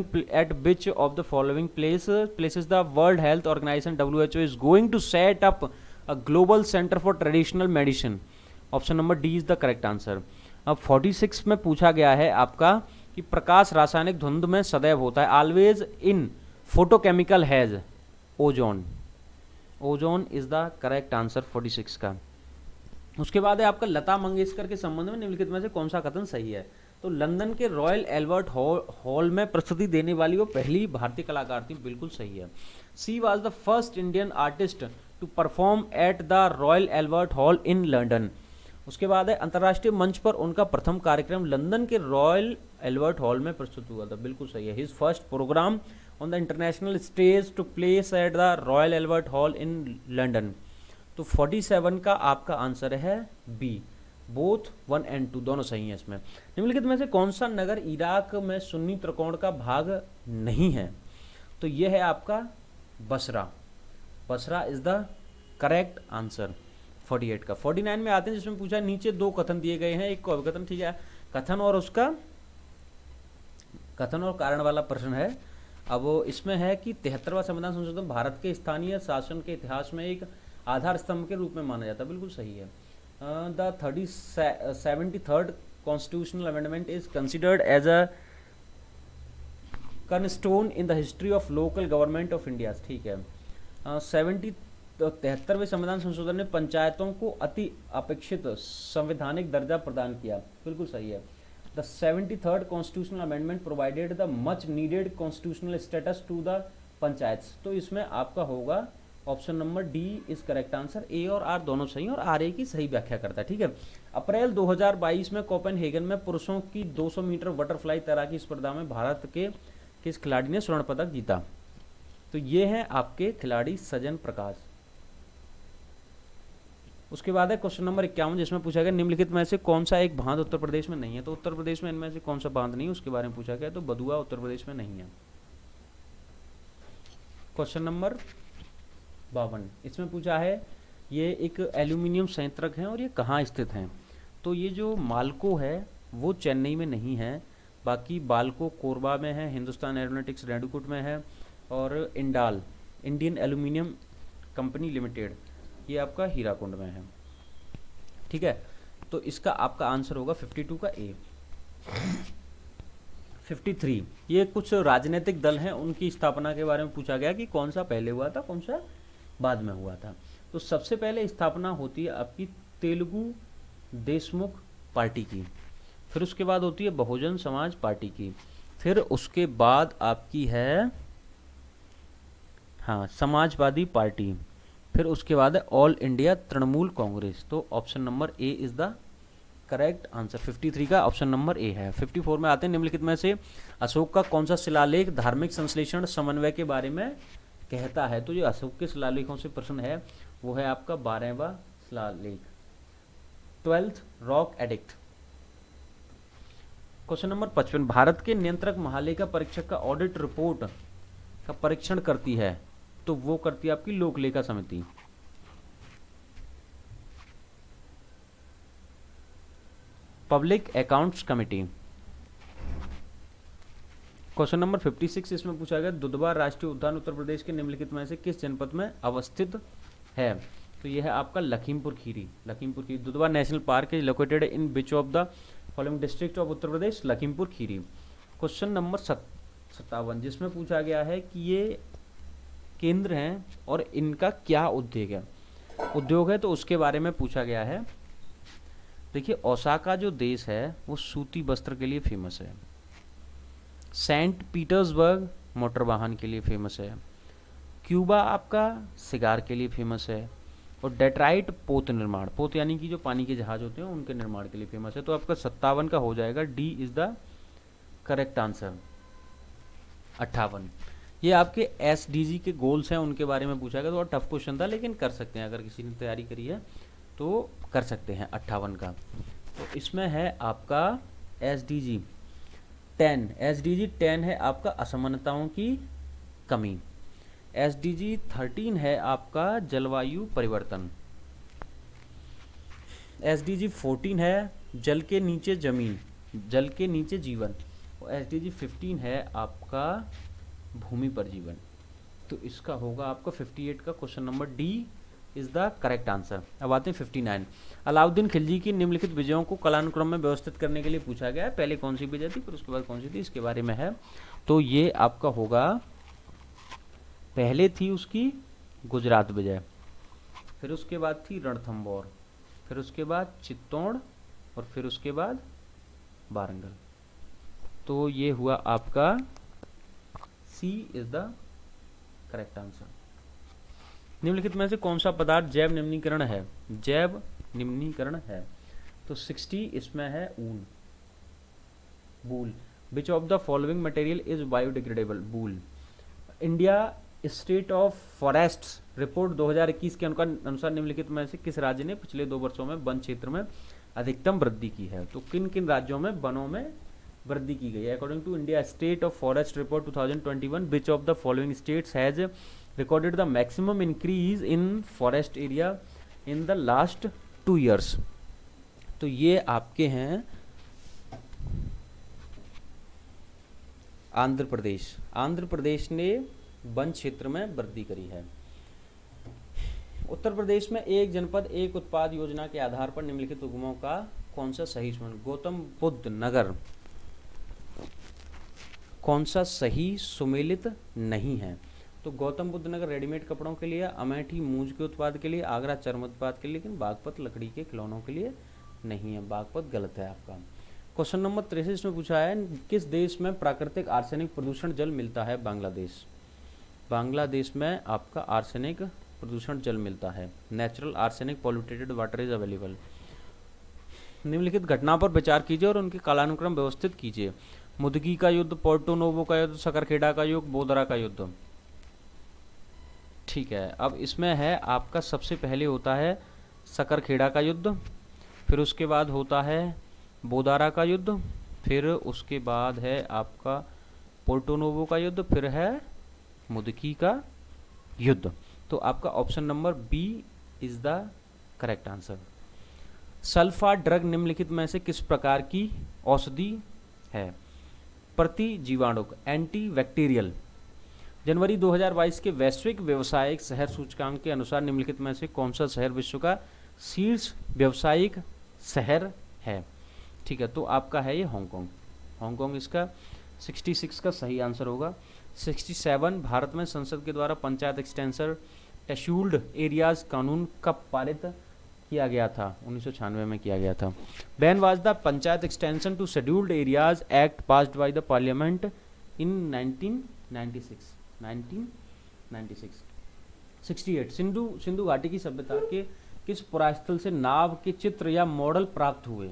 places the World Health Organization WHO is going to set up a global center for traditional medicine? Option number D is the correct answer. अब 46 में पूछा गया है आपका कि प्रकाश रासायनिक धुंध में सदैव होता है। Always in photochemical haze ozone. Ozone is the correct answer 46 का। उसके बाद है आपका लता मंगेशकर के संबंध में निम्नलिखित में से कौन सा कथन सही है? तो लंदन के रॉयल एल्बर्ट हॉल में प्रस्तुति देने वाली वो पहली भारतीय कलाकार थी, बिल्कुल सही है। She was the first Indian artist to perform at the Royal Albert Hall in London. उसके बाद है अंतर्राष्ट्रीय मंच पर उनका प्रथम कार्यक्रम लंदन के रॉयल एल्बर्ट हॉल में प्रस्तुत हुआ था, बिल्कुल सही है। His first programme on the international stage to place at the Royal Albert Hall in London. तो 47 का आपका आंसर है बी, बोथ 1 एंड 2 दोनों सही हैं इसमें। निम्नलिखित में से कौन सा नगर इराक में सुन्नी त्रिकोण का भाग नहीं है? तो यह है आपका Basra. Basra is the correct answer 48 का। 49 में आते हैं जिसमें पूछा नीचे दो कथन दिए गए हैं, एक को अभिकथन, ठीक है, कथन और उसका कथन और कारण वाला प्रश्न है। अब वो इसमें है कि 73वां संविधान संशोधन भारत के स्थानीय शासन के इतिहास में एक आधार स्तंभ के रूप में माना जाता है, बिल्कुल सही है। The 73rd constitutional amendment is considered as a cornerstone in the history of local government of India, ठीक है। 73वें संविधान संशोधन ने पंचायतों को अति अपेक्षित संवैधानिक दर्जा प्रदान किया, बिल्कुल सही है। The 73rd constitutional amendment provided the much needed constitutional status to the panchayats. तो इसमें आपका होगा option number D is correct answer. A और आर दोनों सही और आर ए की सही व्याख्या करता है, ठीक है। अप्रैल 2022 में कोपेनहेगन में पुरुषों की 200 मीटर बटरफ्लाई तैराकी स्पर्धा में भारत के किस खिलाड़ी ने स्वर्ण पदक जीता? तो ये हैं आपके खिलाड़ी सजन प्रकाश। उसके बाद है क्वेश्चन नंबर 51 जिसमें पूछा गया निम्नलिखित में से कौन सा एक बांध उत्तर प्रदेश में नहीं है? तो उत्तर प्रदेश में इनमें से कौन सा बांध नहीं है उसके बारे में पूछा गया, तो बदुआ उत्तर प्रदेश में नहीं है। क्वेश्चन नंबर 52 इसमें पूछा है ये एक एल्यूमिनियम संयंत्रक है और ये कहाँ स्थित हैं? तो ये जो मालको है वो चेन्नई में नहीं है, बाकी बाल्को कोरबा में है, हिंदुस्तान एरोनॉटिक्स रेडीकोट में है, और INDAL Indian Aluminium Company Limited ये आपका हीराकुंड में है, ठीक है। तो इसका आपका आंसर होगा 52 का ए। 53 ये कुछ राजनीतिक दल हैं उनकी स्थापना के बारे में पूछा गया कि कौन सा पहले हुआ था कौन सा बाद में हुआ था। तो सबसे पहले स्थापना होती है आपकी तेलुगु देशमुख पार्टी की, फिर उसके बाद होती है बहुजन समाज पार्टी की, फिर उसके बाद आपकी है हाँ समाजवादी पार्टी, फिर उसके बाद है ऑल इंडिया तृणमूल कांग्रेस। तो option number A is the correct answer. 53 का ऑप्शन नंबर ए है। 54 में आते हैं निम्नलिखित में से अशोक का कौन सा शिलालेख धार्मिक संश्लेषण समन्वय के बारे में कहता है? तो जो अशोक के शिलालेखों से प्रश्न है वो है आपका 12वां शिलालेख 12th rock edict. Question number 55 Bharat के नियंत्रक महालेखा परीक्षक का ऑडिट रिपोर्ट का परीक्षण करती है, तो वो करती है आपकी लोक लेखा समिति। Public accounts committee. Question number 56 इसमें पूछा गया दुधवा राष्ट्रीय उद्यान उत्तर प्रदेश के निम्नलिखित में से किस जनपद में अवस्थित है? तो यह है आपका Lakhimpur Kheri. Lakhimpur Kheri Dudhwa national park is located in which of the following district of Uttar Pradesh? Lakhimpur Kheri. Question number 57 जिसमें पूछा गया है कि ये केंद्र हैं और इनका क्या उद्योग है तो उसके बारे में पूछा गया है। देखिए ओसाका जो देश है वो सूती वस्त्र के लिए फेमस है, सेंट पीटर्सबर्ग मोटर वाहन के लिए फेमस है, क्यूबा आपका सिगार के लिए फेमस है, और डेट्राइट पोत निर्माण, पोत यानी कि जो पानी के जहाज होते हैं उनके निर्माण के लिए फेमस है। तो आपका 57 का हो जाएगा, D is the correct answer. 58 ये आपके एसडीजी के गोल्स हैं उनके बारे में पूछा गया, तो और टफ क्वेश्चन था लेकिन कर सकते हैं, अगर किसी ने तैयारी करी है तो कर सकते हैं। 58 का तो इसमें है आपका एसडीजी 10। एसडीजी 10 है आपका असमानताओं की कमी। एसडीजी 13 है आपका जलवायु परिवर्तन। एसडीजी 14 है जल के नीचे जमीन, जल के नीचे जीवन, और एसडीजी 15 है आपका भूमि पर जीवन। तो इसका होगा आपका 58 का question number D is the correct answer. अब आते हैं 59। अलाउद्दीन खिलजी की निम्नलिखित विजयों को कालानुक्रम में व्यवस्थित करने के लिए पूछा गया है। पहले कौन सी विजय थी फिर उसके बाद कौन सी थी इसके बारे में है। तो ये आपका होगा, पहले थी उसकी गुजरात विजय, फिर उसके बाद थी रणथंबोर, फिर उसके बाद चित्तौड़, और फिर उसके बाद वारंगल। तो ये हुआ आपका C is the correct answer. निम्नलिखित में से कौन सा पदार्थ जैव निम्नीकरण है? जैव निम्नीकरण है तो 60 इसमें है ऊन, wool. Which of the following material is biodegradable? Wool. India state of forests report 2021 के अनुसार निम्नलिखित में से किस राज्य ने पिछले 2 वर्षों में वन क्षेत्र में अधिकतम वृद्धि की है? तो किन किन राज्यों में वनों में वृद्धि की गई है? According to India state of forest report 2021, which of the following states has recorded the maximum increase in forest area in the last 2 years? तो ये आपके हैं आंध्र प्रदेश। आंध्र प्रदेश ने वन क्षेत्र में वृद्धि करी है। उत्तर प्रदेश में एक जनपद एक उत्पाद योजना के आधार पर निम्नलिखित उद्यमों का कौन सा सही गौतम बुद्ध नगर कौन सा सही सुमेलित नहीं है? तो गौतम बुद्ध नगर रेडीमेड कपड़ों के लिए, अमेठी मूंज के उत्पाद के लिए, आगरा चर्म उत्पाद के लिए, लेकिन बागपत लकड़ी के खिलौनों के लिए नहीं है। बागपत गलत है आपका। क्वेश्चन नंबर 63 में पूछा है किस देश में प्राकृतिक आर्सेनिक प्रदूषण जल मिलता है? बांग्लादेश। बांग्लादेश में आपका आर्सेनिक प्रदूषण जल मिलता है। Natural arsenic polluted water is available. निम्नलिखित घटना पर विचार कीजिए और उनके कालानुक्रम व्यवस्थित कीजिए। मुदगी का युद्ध, पोर्टो नोवो का युद्ध, सकरखेड़ा का युद्ध, बोदरा का युद्ध। ठीक है, अब इसमें है आपका सबसे पहले होता है सकरखेड़ा का युद्ध, फिर उसके बाद होता है बोदारा का युद्ध, फिर उसके बाद है आपका पोर्टो नोवो का युद्ध, फिर है मुदकी का युद्ध। तो आपका option number B is the correct answer. Sulpha drug निम्नलिखित में से किस प्रकार की औषधि है? प्रतिजीवाणुक, एंटी बैक्टीरियल। जनवरी 2022 के वैश्विक व्यावसायिक शहर सूचकांक के अनुसार निम्नलिखित में से कौन सा शहर विश्व का शीर्ष व्यावसायिक शहर है? ठीक है, तो आपका है ये हांगकांग। हांगकांग इसका 66 का सही आंसर होगा। 67 भारत में संसद के द्वारा पंचायत एक्सटेंशन शेड्यूल्ड एरियाज कानून कब पारित किया गया था? 1996 में किया गया था। When was the panchayat extension to scheduled areas act passed by the parliament in 1996। 68 Sindhu घाटी की सभ्यता के किस पुरास्थल से नाव के चित्र या मॉडल प्राप्त हुए?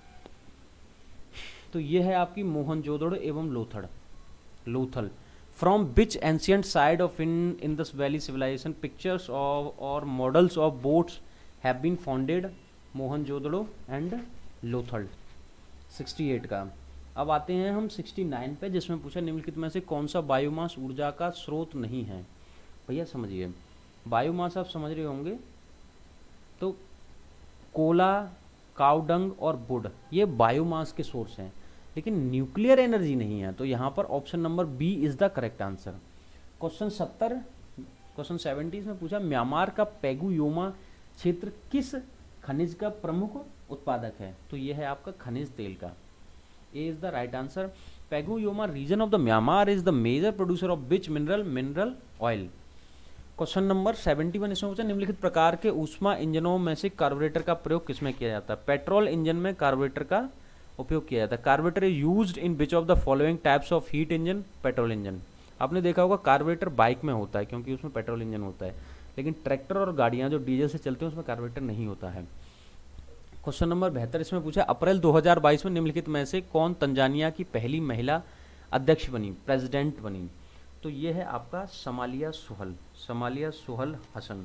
तो ये है आपकी मोहनजोदड़ो एवं Lothal. From which ancient site of Indus valley civilisation pictures of और models of boats have been founded? Mohenjodaro and Lothal. 68 का। अब आते हैं हम 69 पे, जिसमें पूछा निम्नलिखित में से कौन सा बायोमास ऊर्जा का स्रोत नहीं है? भैया समझिए, बायोमास आप समझ रहे होंगे, तो कोला, काउडंग और वुड ये बायोमास के सोर्स हैं, लेकिन न्यूक्लियर एनर्जी नहीं है। तो यहाँ पर option number B is the correct answer. Question 70 में पूछा म्यांमार का पैगुयोमा क्षेत्र किस खनिज का प्रमुख उत्पादक है? तो यह है आपका खनिज तेल का। A is the right answer. Pegu Yoma region of the Myanmar is the major producer of which mineral oil. Question number 71 इसमें पूछा निम्नलिखित प्रकार के ऊष्मा इंजनों में से कार्बोरेटर का प्रयोग किसमें किया जाता है? पेट्रोल इंजन में कार्बोरेटर का उपयोग किया जाता है। Carburettor is used in which of the following types of heat engine? Petrol engine. आपने देखा होगा कार्बोरेटर बाइक में होता है क्योंकि उसमें पेट्रोल इंजन होता है, लेकिन ट्रैक्टर और गाड़ियां जो डीजल से चलती हैं उसमें कार्बोरेटर नहीं होता है। क्वेश्चन नंबर 72 इसमें पूछा अप्रैल 2022 में निम्नलिखित में से कौन तंजानिया की पहली महिला अध्यक्ष बनी, प्रेसिडेंट बनी? तो ये है आपका समालिया सुहल हसन।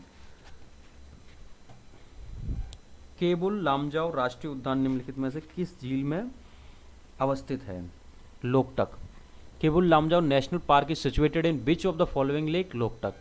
केबुल लामजाओ राष्ट्रीय उद्यान निम्नलिखित में से किस झील में अवस्थित है? Loktak. Keibul Lamjao national park is situated in which of the following lake? Loktak.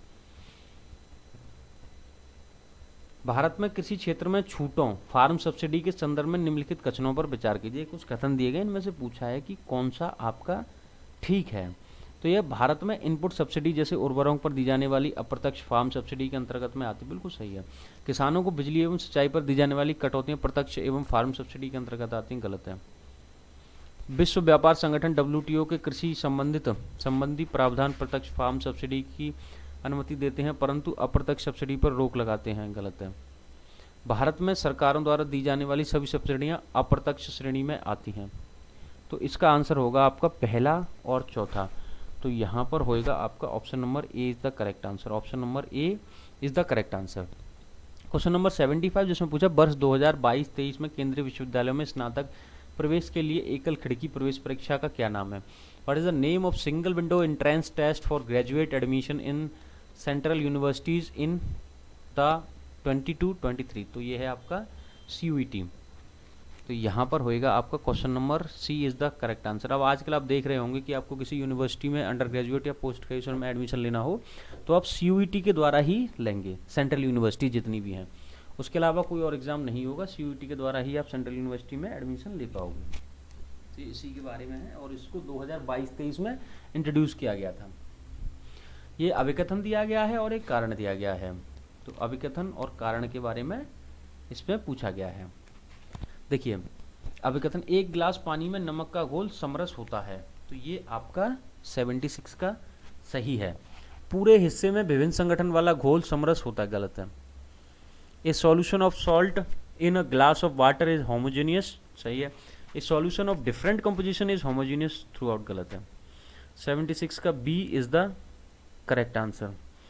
Bharat में कृषि क्षेत्र में छूटों फार्म सब्सिडी के संदर्भ में निम्नलिखित कथनों पर विचार कीजिए। कुछ कथन दिए गए, इनमें से पूछा है कि कौन सा आपका ठीक है। तो यह भारत में इनपुट सब्सिडी जैसे उर्वरकों पर दी जाने वाली अप्रत्यक्ष फार्म सब्सिडी के अंतर्गत में आती, बिल्कुल सही है। किसानों को बिजली एवं सिंचाई पर दी जाने वाली कटौतियां प्रत्यक्ष एवं फार्म सब्सिडी के अंतर्गत आती हैं, गलत है। विश्व व्यापार संगठन WTO के कृषि संबंधी प्रावधान प्रत्यक्ष फार्म सब्सिडी की अनुमति देते हैं परंतु अप्रत्यक्ष सब्सिडी पर रोक लगाते हैं, गलत है। भारत में सरकारों द्वारा दी जाने वाली सभी सब्सिडियां अप्रत्यक्ष श्रेणी में आती हैं। तो इसका आंसर होगा आपका पहला और चौथा। तो यहाँ पर होएगा आपका option number A is the correct answer. Option number A is the correct answer. Question number 75 जिसमें पूछा वर्ष 2022-23 में केंद्रीय विश्वविद्यालयों में स्नातक प्रवेश के लिए एकल खिड़की प्रवेश परीक्षा का क्या नाम है? What is the name of single window entrance test for graduate admission in central universities in the 22-23? तो ये है आपका CUET। तो यहाँ पर होएगा आपका question number C is the correct answer. अब आजकल आप देख रहे होंगे कि आपको किसी यूनिवर्सिटी में अंडर ग्रेजुएट या पोस्ट ग्रेजुएशन में एडमिशन लेना हो तो आप CUET के द्वारा ही लेंगे, सेंट्रल यूनिवर्सिटी जितनी भी हैं। उसके अलावा कोई और एग्ज़ाम नहीं होगा, CUET के द्वारा ही आप सेंट्रल यूनिवर्सिटी में एडमिशन ले पाओगे। तो इसी के बारे में है और इसको 2022-23 में इंट्रोड्यूस किया गया था। ये अभिकथन दिया गया है और एक कारण दिया गया है। तो अभिकथन और कारण के बारे में इसमें पूछा गया है। देखिए अभिकथन, एक गिलास पानी में नमक का घोल समरस होता है। तो ये आपका 76 का सही है। पूरे हिस्से में विभिन्न संगठन वाला घोल समरस होता है, गलत है। A solution of salt in a glass of water is homogeneous, सही है। A solution of different composition is homogeneous throughout, गलत है। 76 का B is the correct answer.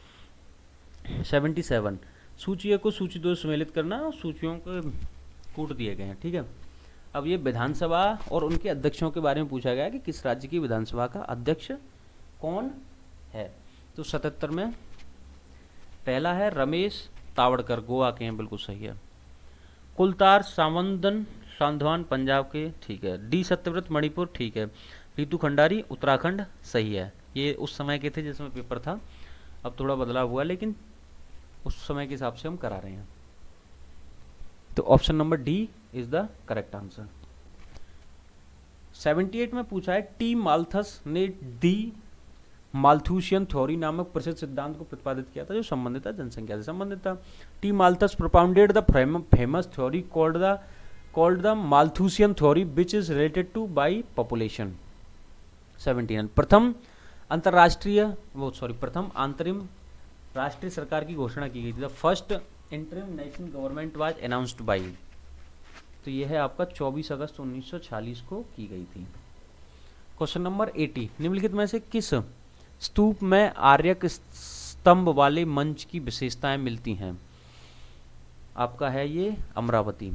77 सूची ए को सूची 2 सम्मिलित करना, सूचियों को कूट दिए गए हैं, ठीक है। अब ये विधानसभा और उनके अध्यक्षों के बारे में पूछा गया है कि किस राज्य की विधानसभा का अध्यक्ष कौन है। तो 77 में पहला है रमेश तावड़कर, गोवा के हैं, बिल्कुल सही है। कुलतार सावंतन सांधवान पंजाब के, ठीक है। डी सत्यव्रत मणिपुर, ठीक है। रितु खंडारी उत्तराखंड, सही है। ये उस समय के थे जिसमें पेपर था, अब थोड़ा बदलाव हुआ लेकिन उस समय के हिसाब से हम करा रहे हैं। तो option number D is the correct answer. 78 में पूछा है टी माल्थस ने दी माल्थुसियन थ्योरी नामक प्रसिद्ध सिद्धांत को प्रतिपादित किया था जो संबंधित है जनसंख्या से संबंधित था। T Malthus propounded the famous theory called the Malthusian theory which is related to by population. 79 प्रथम अंतरिम राष्ट्रीय सरकार की घोषणा की गई थी। The first interim national government was announced by, तो यह है आपका 24 अगस्त 1946 को की गई थी। क्वेश्चन नंबर 80 निम्नलिखित में से किस स्तूप में आर्यक स्तंभ वाले मंच की विशेषताएं मिलती हैं? आपका है ये Amaravati.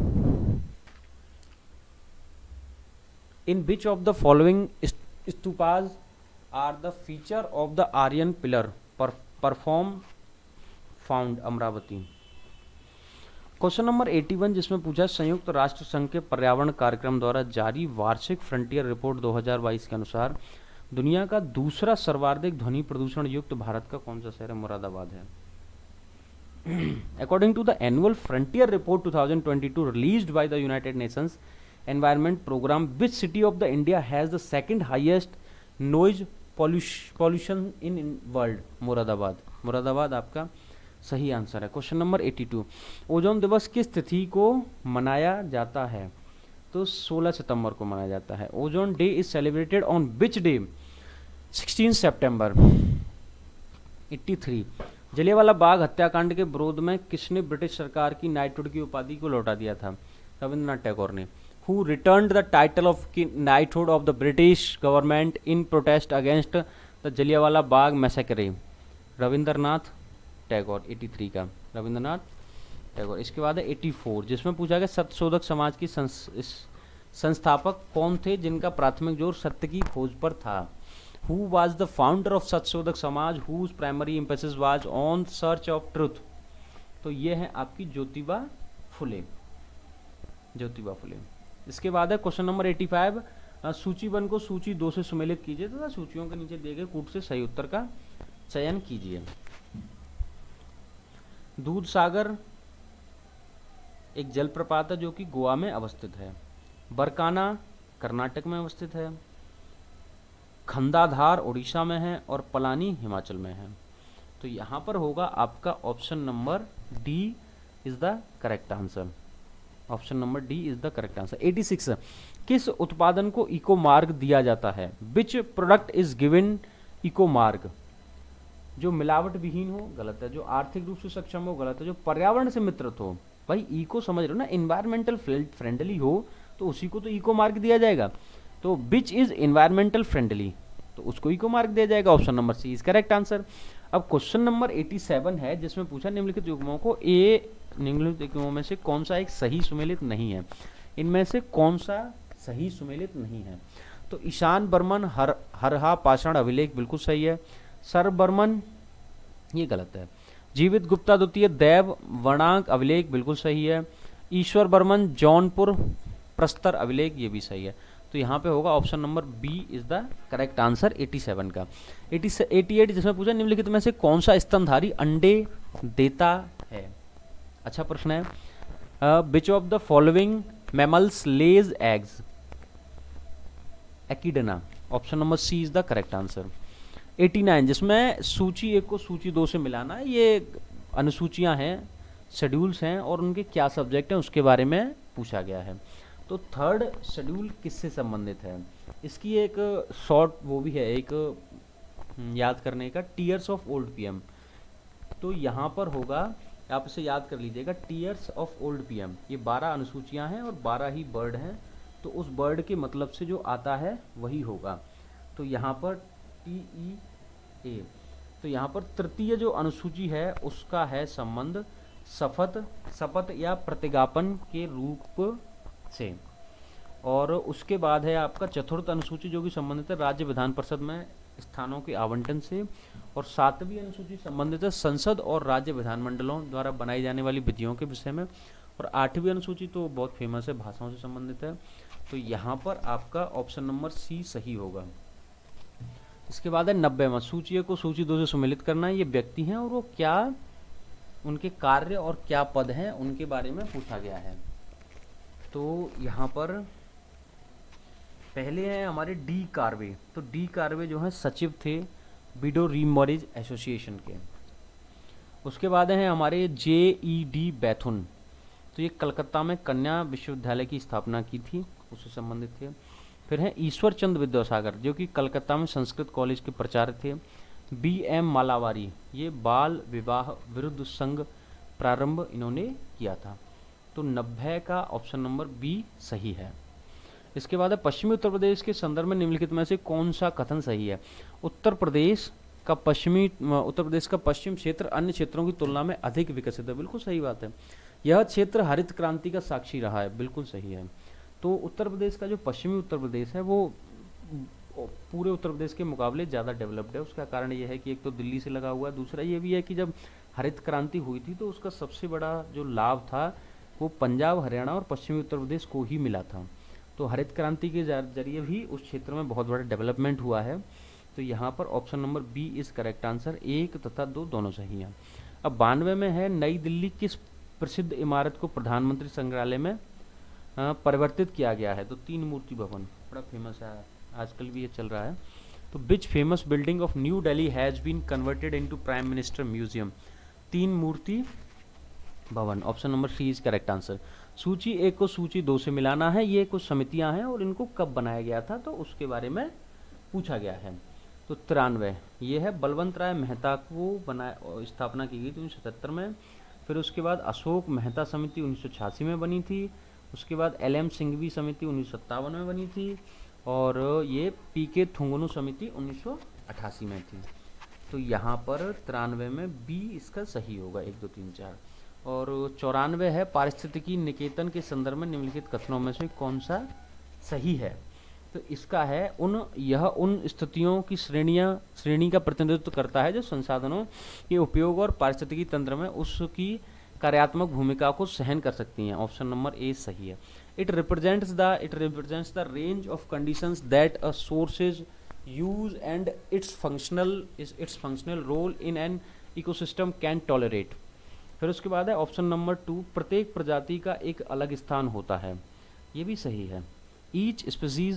In which of the following stupas are the feature of the Aryan pillar perform found Amaravati. Question number 81 जिसमें पूछा संयुक्त राष्ट्र संघ के पर्यावरण कार्यक्रम द्वारा जारी वार्षिक फ्रंटियर रिपोर्ट 2022 के अनुसार दुनिया का दूसरा सर्वाधिक ध्वनि प्रदूषण युक्त भारत का कौन सा शहर है? मुरादाबाद है। According to the annual frontier report 2022 released by the United Nations Environment Programme which city of the India has the second highest noise pollution in world? Moradabad. Moradabad आपका सही आंसर है। क्वेश्चन नंबर 82 ओजोन दिवस किस तिथि को मनाया जाता है? तो 16 सितंबर को मनाया जाता है। Ozone day is celebrated on which day? 16 सितंबर। 83 जलियांवाला बाग हत्याकांड के विरोध में किसने ब्रिटिश सरकार की नाइटहुड की उपाधि को लौटा दिया था? रविंद्रनाथ टैगोर ने। Who returned the title of knighthood of the British government in protest against the Jallianwala Bagh massacre? Rabindranath Tagore. 83 का रविंद्रनाथ टैगोर। इसके बाद है 84 जिसमें पूछा गया सत्यशोधक समाज की संस्थापक कौन थे जिनका प्राथमिक जोर सत्य की खोज पर था? Who was the founder of Satyashodhak Samaj whose primary emphasis was on search of truth? तो ये है आपकी ज्योतिबा फुले। ज्योतिबा फुले। इसके बाद है क्वेश्चन नंबर 85 सूची 1 को सूची 2 से सम्मिलित कीजिए तथा सूचियों के नीचे दिए गए कूट से सही उत्तर का चयन कीजिए। दूध सागर एक जलप्रपात है जो कि गोवा में अवस्थित है। बरकाना कर्नाटक में अवस्थित है। खंडाधार उड़ीसा में है और पलानी हिमाचल में है। तो यहाँ पर होगा आपका option number D is the correct answer. Option number D is the correct answer. 86 किस उत्पादन को इको मार्क दिया जाता है? Which product is given eco mark? जो मिलावट विहीन हो, गलत है। जो आर्थिक रूप से सक्षम हो, गलत है। जो पर्यावरण से मित्रत हो, भाई इको समझ रहे हो ना, इन्वायरमेंटल फ्रेंडली हो तो उसी को तो इको मार्क दिया जाएगा। तो विच इज इन्वायरमेंटल फ्रेंडली, तो उसको इको मार्क दिया जाएगा। Option number C is correct answer. अब क्वेश्चन नंबर 87 है जिसमें पूछा निम्नलिखित युग्मों को निम्नलिखित युग्मों में से कौन सा एक सही सुमेलित नहीं है? इनमें से कौन सा सही सुमेलित नहीं है। तो ईशान बर्मन हरहा पाषाण अभिलेख बिल्कुल सही है। सर बर्मन ये गलत है। जीवित गुप्ता द्वितीय दैव वर्णांक अभिलेख बिल्कुल सही है। ईश्वर बर्मन जौनपुर प्रस्तर अभिलेख ये भी सही है। तो यहाँ पे होगा option number B is the correct answer 87 का। 88 जिसमें पूछा निम्नलिखित में से कौन सा स्तनधारी अंडे देता है। अच्छा प्रश्न है। Which of the following mammals lays eggs. Echidna, option number C is the correct answer. 89 जिसमें सूची 1 को सूची 2 से मिलाना है, ये अनुसूचियां हैं, शेड्यूल्स हैं और उनके क्या सब्जेक्ट हैं उसके बारे में पूछा गया है। तो थर्ड शेड्यूल किससे संबंधित है, इसकी एक शॉर्ट वो भी है, एक याद करने का, टीयर्स ऑफ ओल्ड पीएम। तो यहाँ पर होगा, आप इसे याद कर लीजिएगा, टीयर्स ऑफ ओल्ड पीएम। ये 12 अनुसूचियां हैं और 12 ही बर्ड हैं, तो उस बर्ड के मतलब से जो आता है वही होगा। तो यहाँ पर TEA, तो यहाँ पर तृतीय जो अनुसूची है उसका है संबंध शपथ या प्रतिज्ञापन के रूप से। और उसके बाद है आपका चतुर्थ अनुसूची जो कि संबंधित है राज्य विधान परिषद में स्थानों के आवंटन से। और 7वीं अनुसूची संबंधित है संसद और राज्य विधानमंडलों द्वारा बनाई जाने वाली विधियों के विषय में। और 8वीं अनुसूची तो बहुत फेमस है, भाषाओं से संबंधित है। तो यहाँ पर आपका ऑप्शन नंबर सी सही होगा। इसके बाद है 90वां, सूची को सूची 2 से सम्मिलित करना। ये व्यक्ति हैं और वो क्या, उनके कार्य और क्या पद हैं उनके बारे में पूछा गया है। तो यहाँ पर पहले हैं हमारे डी कार्वे। तो डी कार्वे जो है सचिव थे विडो रीमैरिज एसोसिएशन के। उसके बाद हैं हमारे JED बैथुन, तो ये कलकत्ता में कन्या विश्वविद्यालय की स्थापना की थी, उससे संबंधित थे। फिर हैं ईश्वर चंद्र विद्यासागर जो कि कलकत्ता में संस्कृत कॉलेज के प्राचार्य थे। BM मालावारी, ये बाल विवाह विरुद्ध संघ प्रारंभ इन्होंने किया था। तो 90 का ऑप्शन नंबर बी सही है। इसके बाद है पश्चिमी उत्तर प्रदेश के संदर्भ में निम्नलिखित में से कौन सा कथन सही है। उत्तर प्रदेश का पश्चिम क्षेत्र अन्य क्षेत्रों की तुलना में अधिक विकसित है, बिल्कुल सही बात है। यह क्षेत्र हरित क्रांति का साक्षी रहा है, बिल्कुल सही है। तो उत्तर प्रदेश का जो पश्चिमी उत्तर प्रदेश है वो पूरे उत्तर प्रदेश के मुकाबले ज़्यादा डेवलप्ड है। उसका कारण ये है कि एक तो दिल्ली से लगा हुआ है, दूसरा ये भी है कि जब हरित क्रांति हुई थी तो उसका सबसे बड़ा जो लाभ था वो पंजाब, हरियाणा और पश्चिमी उत्तर प्रदेश को ही मिला था। तो हरित क्रांति के जरिए भी उस क्षेत्र में बहुत बड़ा डेवलपमेंट हुआ है। तो यहाँ पर option number B is correct answer. 1 तथा 2 दोनों सही हैं। अब 92 में है नई दिल्ली किस प्रसिद्ध इमारत को प्रधानमंत्री संग्रहालय में परिवर्तित किया गया है। तो 3 मूर्ति भवन बड़ा फेमस है, आजकल भी ये चल रहा है। तो which famous building of New Delhi has been converted into prime minister museum. 3 Murti Bhavan, option number C is correct answer. सूची 1 को सूची 2 से मिलाना है। ये कुछ समितियां हैं और इनको कब बनाया गया था तो उसके बारे में पूछा गया है। तो 93 ये है बलवंत राय मेहता को स्थापना की गई थी 1977 में। फिर उसके बाद अशोक मेहता समिति 1986 में बनी थी। उसके बाद LM सिंघवी समिति 1957 में बनी थी। और ये PK थुंगनु समिति 1988 में थी। तो यहाँ पर 93 में बी इसका सही होगा, 1 2 3 4। और 94 है पारिस्थितिकी निकेतन के संदर्भ में निम्नलिखित कथनों में से कौन सा सही है। तो इसका है यह उन स्थितियों की श्रेणी का प्रतिनिधित्व करता है जो संसाधनों के उपयोग और पारिस्थितिकी तंत्र में उसकी कार्यात्मक भूमिका को सहन कर सकती हैं। ऑप्शन नंबर ए सही है। It represents the range of conditions that a sources use and its functional role in an ecosystem can tolerate. फिर उसके बाद है ऑप्शन नंबर 2 प्रत्येक प्रजाति का एक अलग स्थान होता है, ये भी सही है। Each species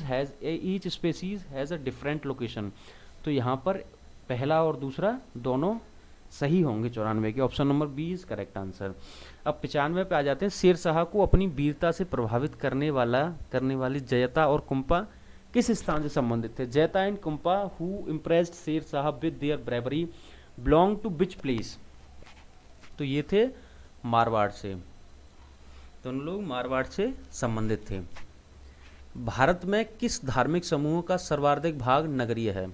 has a different location. तो यहाँ पर पहला और दूसरा दोनों सही होंगे 94 के, option number B is correct answer. अब 95 पे आ जाते हैं। शेर शाह को अपनी वीरता से प्रभावित करने वाली जयता और कुंपा किस स्थान से संबंधित थे। Jaita and Kumpa who impressed Sher Shah with their bravery belong to which place. तो ये थे मारवाड़ से, दोनों लोग मारवाड़ से संबंधित थे। भारत में किस धार्मिक समूह का सर्वाधिक भाग नगरीय है।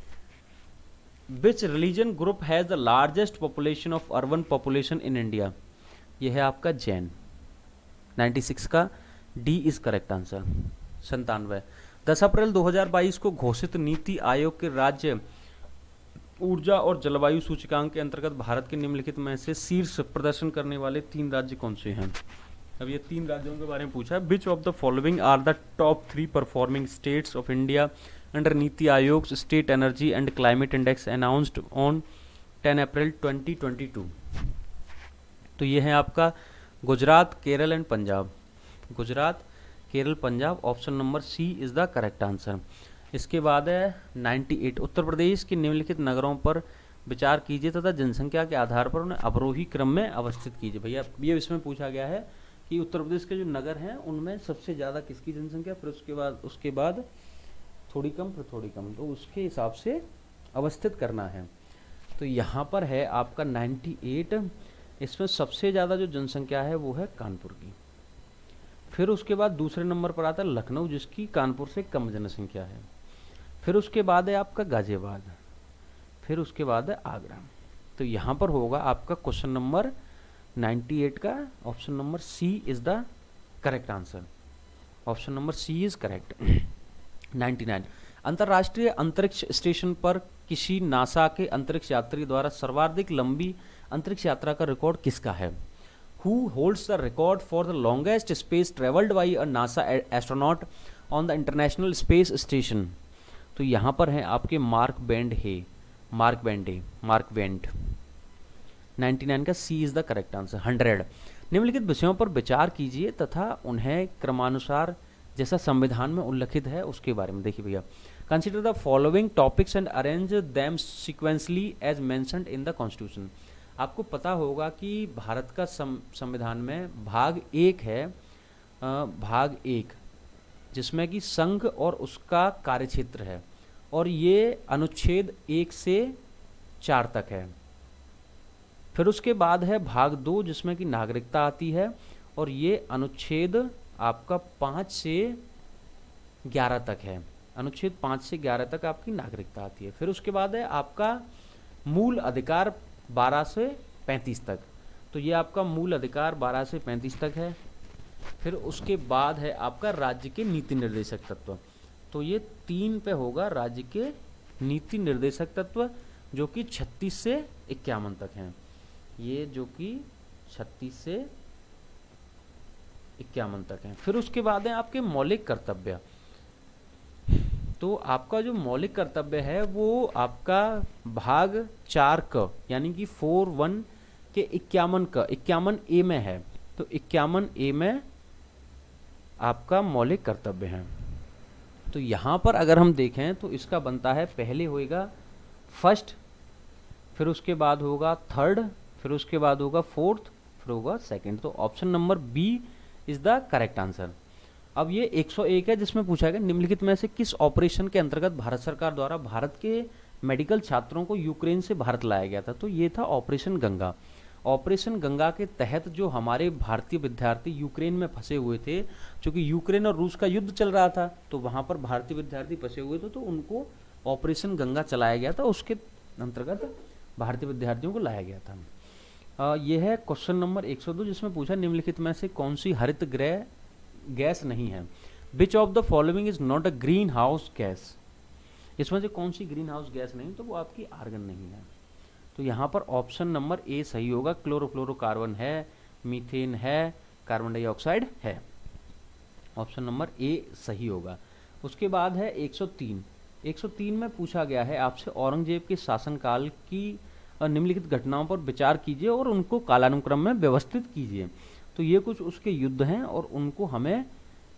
Which religion group has the largest population of urban population in India. यह है आपका जैन। 96 का डी इज करेक्ट आंसर। 97। 10 अप्रैल 2022 को घोषित नीति आयोग के राज्य ऊर्जा और जलवायु सूचकांक के अंतर्गत भारत के निम्नलिखित में से शीर्ष प्रदर्शन करने वाले 3 राज्य कौन से हैं। अब ये 3 राज्यों के बारे में पूछा है। Which of the following are the top 3 performing states of India under NITI Aayog state energy and climate index announced on 10 अप्रैल 2022। तो ये है आपका Gujarat, Kerala and Punjab. Gujarat, Kerala, Punjab, option number C is the correct answer. इसके बाद है 98, उत्तर प्रदेश के निम्नलिखित नगरों पर विचार कीजिए तथा जनसंख्या के आधार पर उन्हें अवरोही क्रम में अवस्थित कीजिए। भैया ये इसमें पूछा गया है कि उत्तर प्रदेश के जो नगर हैं उनमें सबसे ज़्यादा किसकी जनसंख्या, फिर उसके बाद थोड़ी कम, फिर थोड़ी कम, तो उसके हिसाब से अवस्थित करना है। तो यहाँ पर है आपका 98, इसमें सबसे ज़्यादा जो जनसंख्या है वो है कानपुर की। फिर उसके बाद दूसरे नंबर पर आता है लखनऊ, जिसकी कानपुर से कम जनसंख्या है। फिर उसके बाद है आपका गाजियाबाद, फिर उसके बाद है आगरा। तो यहाँ पर होगा आपका क्वेश्चन नंबर 98 का option number C is the correct answer. Option number C is correct. 99, अंतर्राष्ट्रीय अंतरिक्ष स्टेशन पर किसी नासा के अंतरिक्ष यात्री द्वारा सर्वाधिक लंबी अंतरिक्ष यात्रा का रिकॉर्ड किसका है। Who holds the record for the longest space traveled by a NASA astronaut on the International Space Station? तो यहाँ पर है आपके मार्क वेंड। 99 का C is the correct answer. 100, निम्नलिखित विषयों पर विचार कीजिए तथा उन्हें क्रमानुसार जैसा संविधान में उल्लिखित है उसके बारे में देखिए भैया। Consider the following topics and arrange them sequentially as mentioned in the constitution. आपको पता होगा कि भारत का संविधान में भाग 1 है, भाग 1 जिसमें कि संघ और उसका कार्यक्षेत्र है, और ये अनुच्छेद 1 से 4 तक है। फिर उसके बाद है भाग 2 जिसमें कि नागरिकता आती है, और ये अनुच्छेद आपका 5 से 11 तक है। अनुच्छेद 5 से 11 तक आपकी नागरिकता आती है। फिर उसके बाद है आपका मूल अधिकार 12 से 35 तक, तो ये आपका मूल अधिकार 12 से 35 तक है। फिर उसके बाद है आपका राज्य के नीति निर्देशक तत्व, तो ये 3 पे होगा राज्य के नीति निर्देशक तत्व, जो कि 36 से 51 तक हैं। ये जो कि 36 से 51 तक हैं। फिर उसके बाद है आपके मौलिक कर्तव्य। तो आपका जो मौलिक कर्तव्य है वो आपका भाग 4 क यानी कि 4(1) के 51 ए में है। तो 51 ए में आपका मौलिक कर्तव्य है। तो यहाँ पर अगर हम देखें तो इसका बनता है, पहले होएगा फर्स्ट, फिर उसके बाद होगा थर्ड, फिर उसके बाद होगा फोर्थ, फिर होगा सेकंड। तो option number B is the correct answer. अब ये 101 है जिसमें पूछा गया निम्नलिखित में से किस ऑपरेशन के अंतर्गत भारत सरकार द्वारा भारत के मेडिकल छात्रों को यूक्रेन से भारत लाया गया था। तो ये था ऑपरेशन गंगा। ऑपरेशन गंगा के तहत जो हमारे भारतीय विद्यार्थी यूक्रेन में फंसे हुए थे, क्योंकि यूक्रेन और रूस का युद्ध चल रहा था, तो वहाँ पर भारतीय विद्यार्थी फंसे हुए थे, तो उनको ऑपरेशन गंगा चलाया गया था, उसके अंतर्गत भारतीय विद्यार्थियों को लाया गया था। यह है क्वेश्चन नंबर 102 जिसमें पूछा निम्नलिखित में से कौन सी हरित गृह गैस नहीं है। Which of the following is not a green house gas. इसमें से कौन सी ग्रीन हाउस गैस नहीं, तो वो आपकी आर्गन नहीं है। तो यहाँ पर ऑप्शन नंबर ए सही होगा। क्लोरोफ्लोरोकार्बन है, मीथेन है, कार्बन डाइऑक्साइड है। ऑप्शन नंबर ए सही होगा। उसके बाद है 103। 103 में पूछा गया है आपसे औरंगजेब के शासनकाल की निम्नलिखित घटनाओं पर विचार कीजिए और उनको कालानुक्रम में व्यवस्थित कीजिए। तो ये कुछ उसके युद्ध हैं और उनको हमें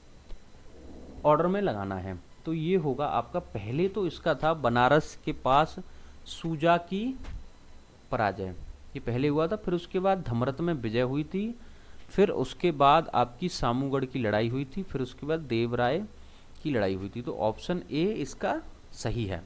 ऑर्डर में लगाना है। तो ये होगा आपका, पहले तो इसका था बनारस के पास सूजा की पराजय, ये पहले हुआ था। फिर उसके बाद धमरत में विजय हुई थी, फिर उसके बाद आपकी सामूगढ़ की लड़ाई हुई थी, फिर उसके बाद देवराय की लड़ाई हुई थी। तो ऑप्शन ए इसका सही है।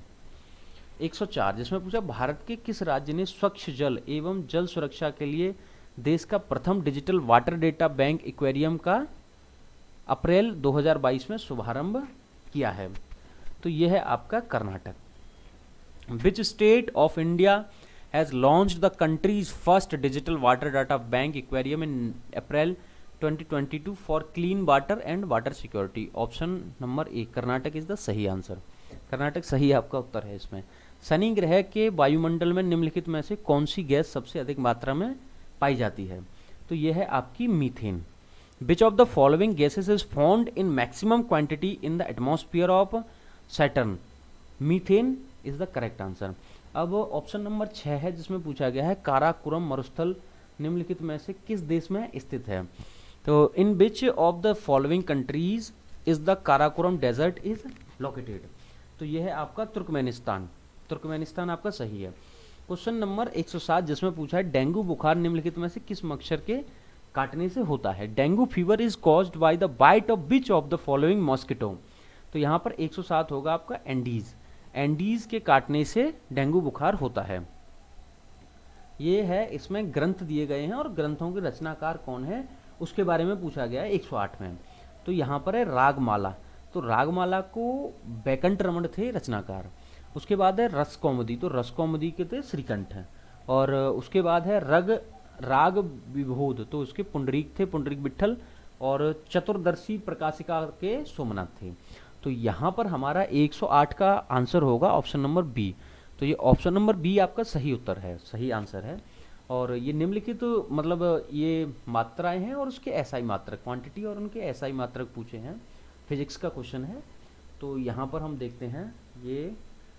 104 जिसमें पूछा भारत के किस राज्य ने स्वच्छ जल एवं जल सुरक्षा के लिए देश का प्रथम digital water data bank aquarium का अप्रैल 2022 में शुभारंभ किया है। तो यह है आपका Karnataka. Which state of India has launched the country's first digital water data bank aquarium in April 2022 for clean water and water security. Option number A Karnataka is the सही आंसर। कर्नाटक सही आपका उत्तर है इसमें। शनि ग्रह के वायुमंडल में निम्नलिखित में से कौन सी गैस सबसे अधिक मात्रा में पाई जाती है? तो यह है आपकी methane. Which of the following gases is found in maximum quantity in the atmosphere of Saturn? Methane is the correct answer. अब ऑप्शन नंबर 6 है जिसमें पूछा गया है काराकोरम मरुस्थल निम्नलिखित में से किस देश में स्थित है? तो in which of the following countries is the Karakoram desert is located? तो यह है आपका तुर्कमेनिस्तान। तुर्कमेनिस्तान आपका सही है। क्वेश्चन नंबर 107 जिसमें पूछा है डेंगू बुखार निम्नलिखित में से किस मच्छर के काटने से होता है? Dengue fever is caused by the bite of which of the following mosquito? तो यहाँ पर 107 होगा आपका एंडीज। एंडीज के काटने से डेंगू बुखार होता है। ये है, इसमें ग्रंथ दिए गए हैं और ग्रंथों के रचनाकार कौन है उसके बारे में पूछा गया है 108 में। तो यहाँ पर है रागमाला। तो रागमाला को बैकंठ रमण थे रचनाकार। उसके बाद है रस कौमुदी। तो रस कौमुदी के थे श्रीकंठ हैं। और उसके बाद है राग विबोध। तो उसके पुंडरीक थे, पुंडरीक विट्ठल। और चतुर्दर्शी प्रकाशिका के सोमनाथ थे। तो यहाँ पर हमारा 108 का आंसर होगा ऑप्शन नंबर बी। तो ये ऑप्शन नंबर बी आपका सही उत्तर है, सही आंसर है। और ये निम्नलिखित तो मतलब ये मात्राएं हैं और उसके एसआई मात्रक, क्वांटिटी और उनके एसआई मात्रक पूछे हैं। फिजिक्स का क्वेश्चन है। तो यहाँ पर हम देखते हैं ये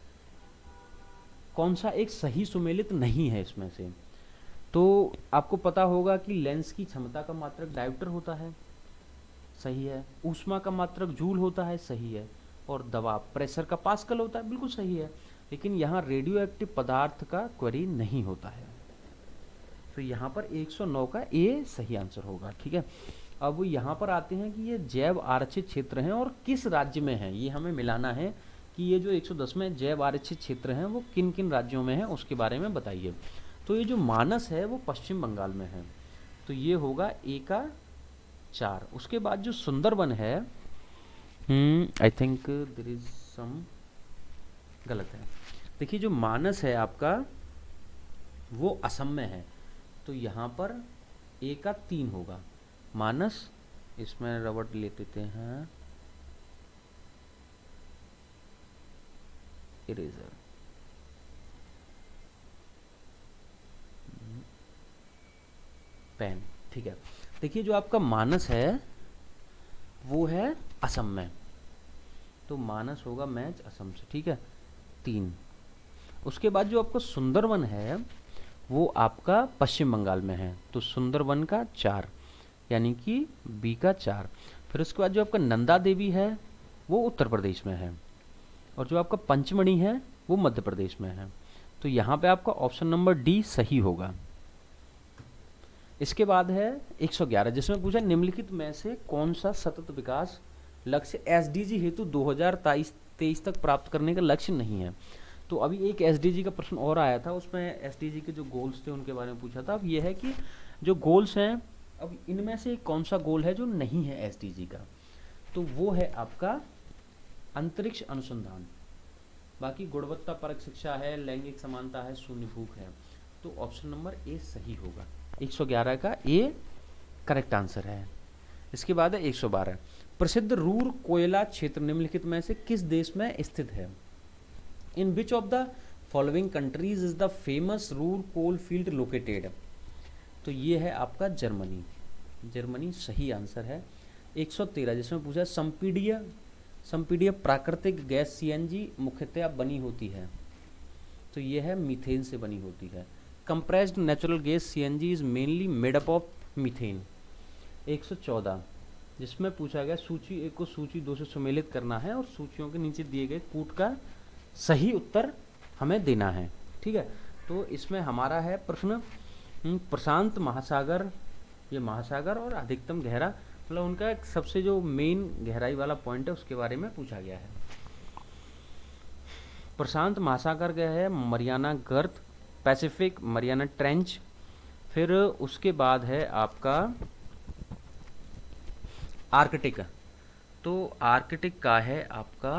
कौन सा एक सही सुमेलित नहीं है इसमें से। तो आपको पता होगा कि लेंस की क्षमता का मात्रक डायोप्टर होता है, सही है। ऊष्मा का मात्रक जूल होता है, सही है। और दबाव प्रेशर का पास्कल होता है, बिल्कुल सही है। लेकिन यहाँ रेडियो एक्टिव पदार्थ का क्वेरी नहीं होता है। तो यहाँ पर 109 का ए सही आंसर होगा, ठीक है। अब यहाँ पर आते हैं कि ये जैव आरक्षित क्षेत्र हैं और किस राज्य में है, ये हमें मिलाना है कि ये जो 110 में जैव आरक्षित क्षेत्र हैं वो किन किन राज्यों में है उसके बारे में बताइए। तो ये जो मानस है वो पश्चिम बंगाल में है, तो ये होगा ए का 4। उसके बाद जो सुंदरबन है, I think there is some गलत है। देखिए जो मानस है आपका वो असम में है, तो यहाँ पर ए का 3 होगा मानस। इसमें रबड़ ले लेते हैं, इरेजर। पेन, ठीक है। देखिए जो आपका मानस है वो है असम में, तो मानस होगा मैच असम से, ठीक है, 3। उसके बाद जो आपका सुंदरवन है वो आपका पश्चिम बंगाल में है, तो सुंदरवन का 4, यानी कि बी का 4। फिर उसके बाद जो आपका नंदा देवी है वो उत्तर प्रदेश में है, और जो आपका पंचमढ़ी है वो मध्य प्रदेश में है। तो यहाँ पे आपका ऑप्शन नंबर डी सही होगा। इसके बाद है 111 जिसमें पूछा निम्नलिखित में से कौन सा सतत विकास लक्ष्य एसडीजी हेतु 2023 तक प्राप्त करने का लक्ष्य नहीं है। तो अभी एक एसडीजी का प्रश्न और आया था, उसमें एसडीजी के जो गोल्स थे उनके बारे में पूछा था। अब ये है कि जो गोल्स हैं, अब इनमें से कौन सा गोल है जो नहीं है एसडीजी का, तो वो है आपका अंतरिक्ष अनुसंधान। बाकी गुणवत्ता परक शिक्षा है, लैंगिक समानता है, शून्य भूख है। तो ऑप्शन नंबर ए सही होगा। 111 का ए करेक्ट आंसर है। इसके बाद है 112 प्रसिद्ध रूर कोयला क्षेत्र निम्नलिखित में से किस देश में स्थित है? In which of the following countries is the famous Ruhr coal field located? तो ये है आपका जर्मनी। जर्मनी सही आंसर है। 113 जिसमें पूछा संपीडीय प्राकृतिक गैस सीएनजी मुख्यतः बनी होती है, तो ये है मीथेन से बनी होती है। Compressed natural gas CNG is mainly made up of methane. 114 जिसमें पूछा गया सूची 1 को सूची 2 से सुमेलित करना है और सूचियों के नीचे दिए गए कूट का सही उत्तर हमें देना है, ठीक है। तो इसमें हमारा है प्रश्न प्रशांत महासागर, ये महासागर और अधिकतम गहरा, मतलब उनका एक सबसे जो मेन गहराई वाला पॉइंट है उसके बारे में पूछा गया है। प्रशांत महासागर का है मरियाना गर्त, पैसिफिक मरियाना ट्रेंच। फिर उसके बाद है आपका आर्कटिक, तो आर्कटिक का है आपका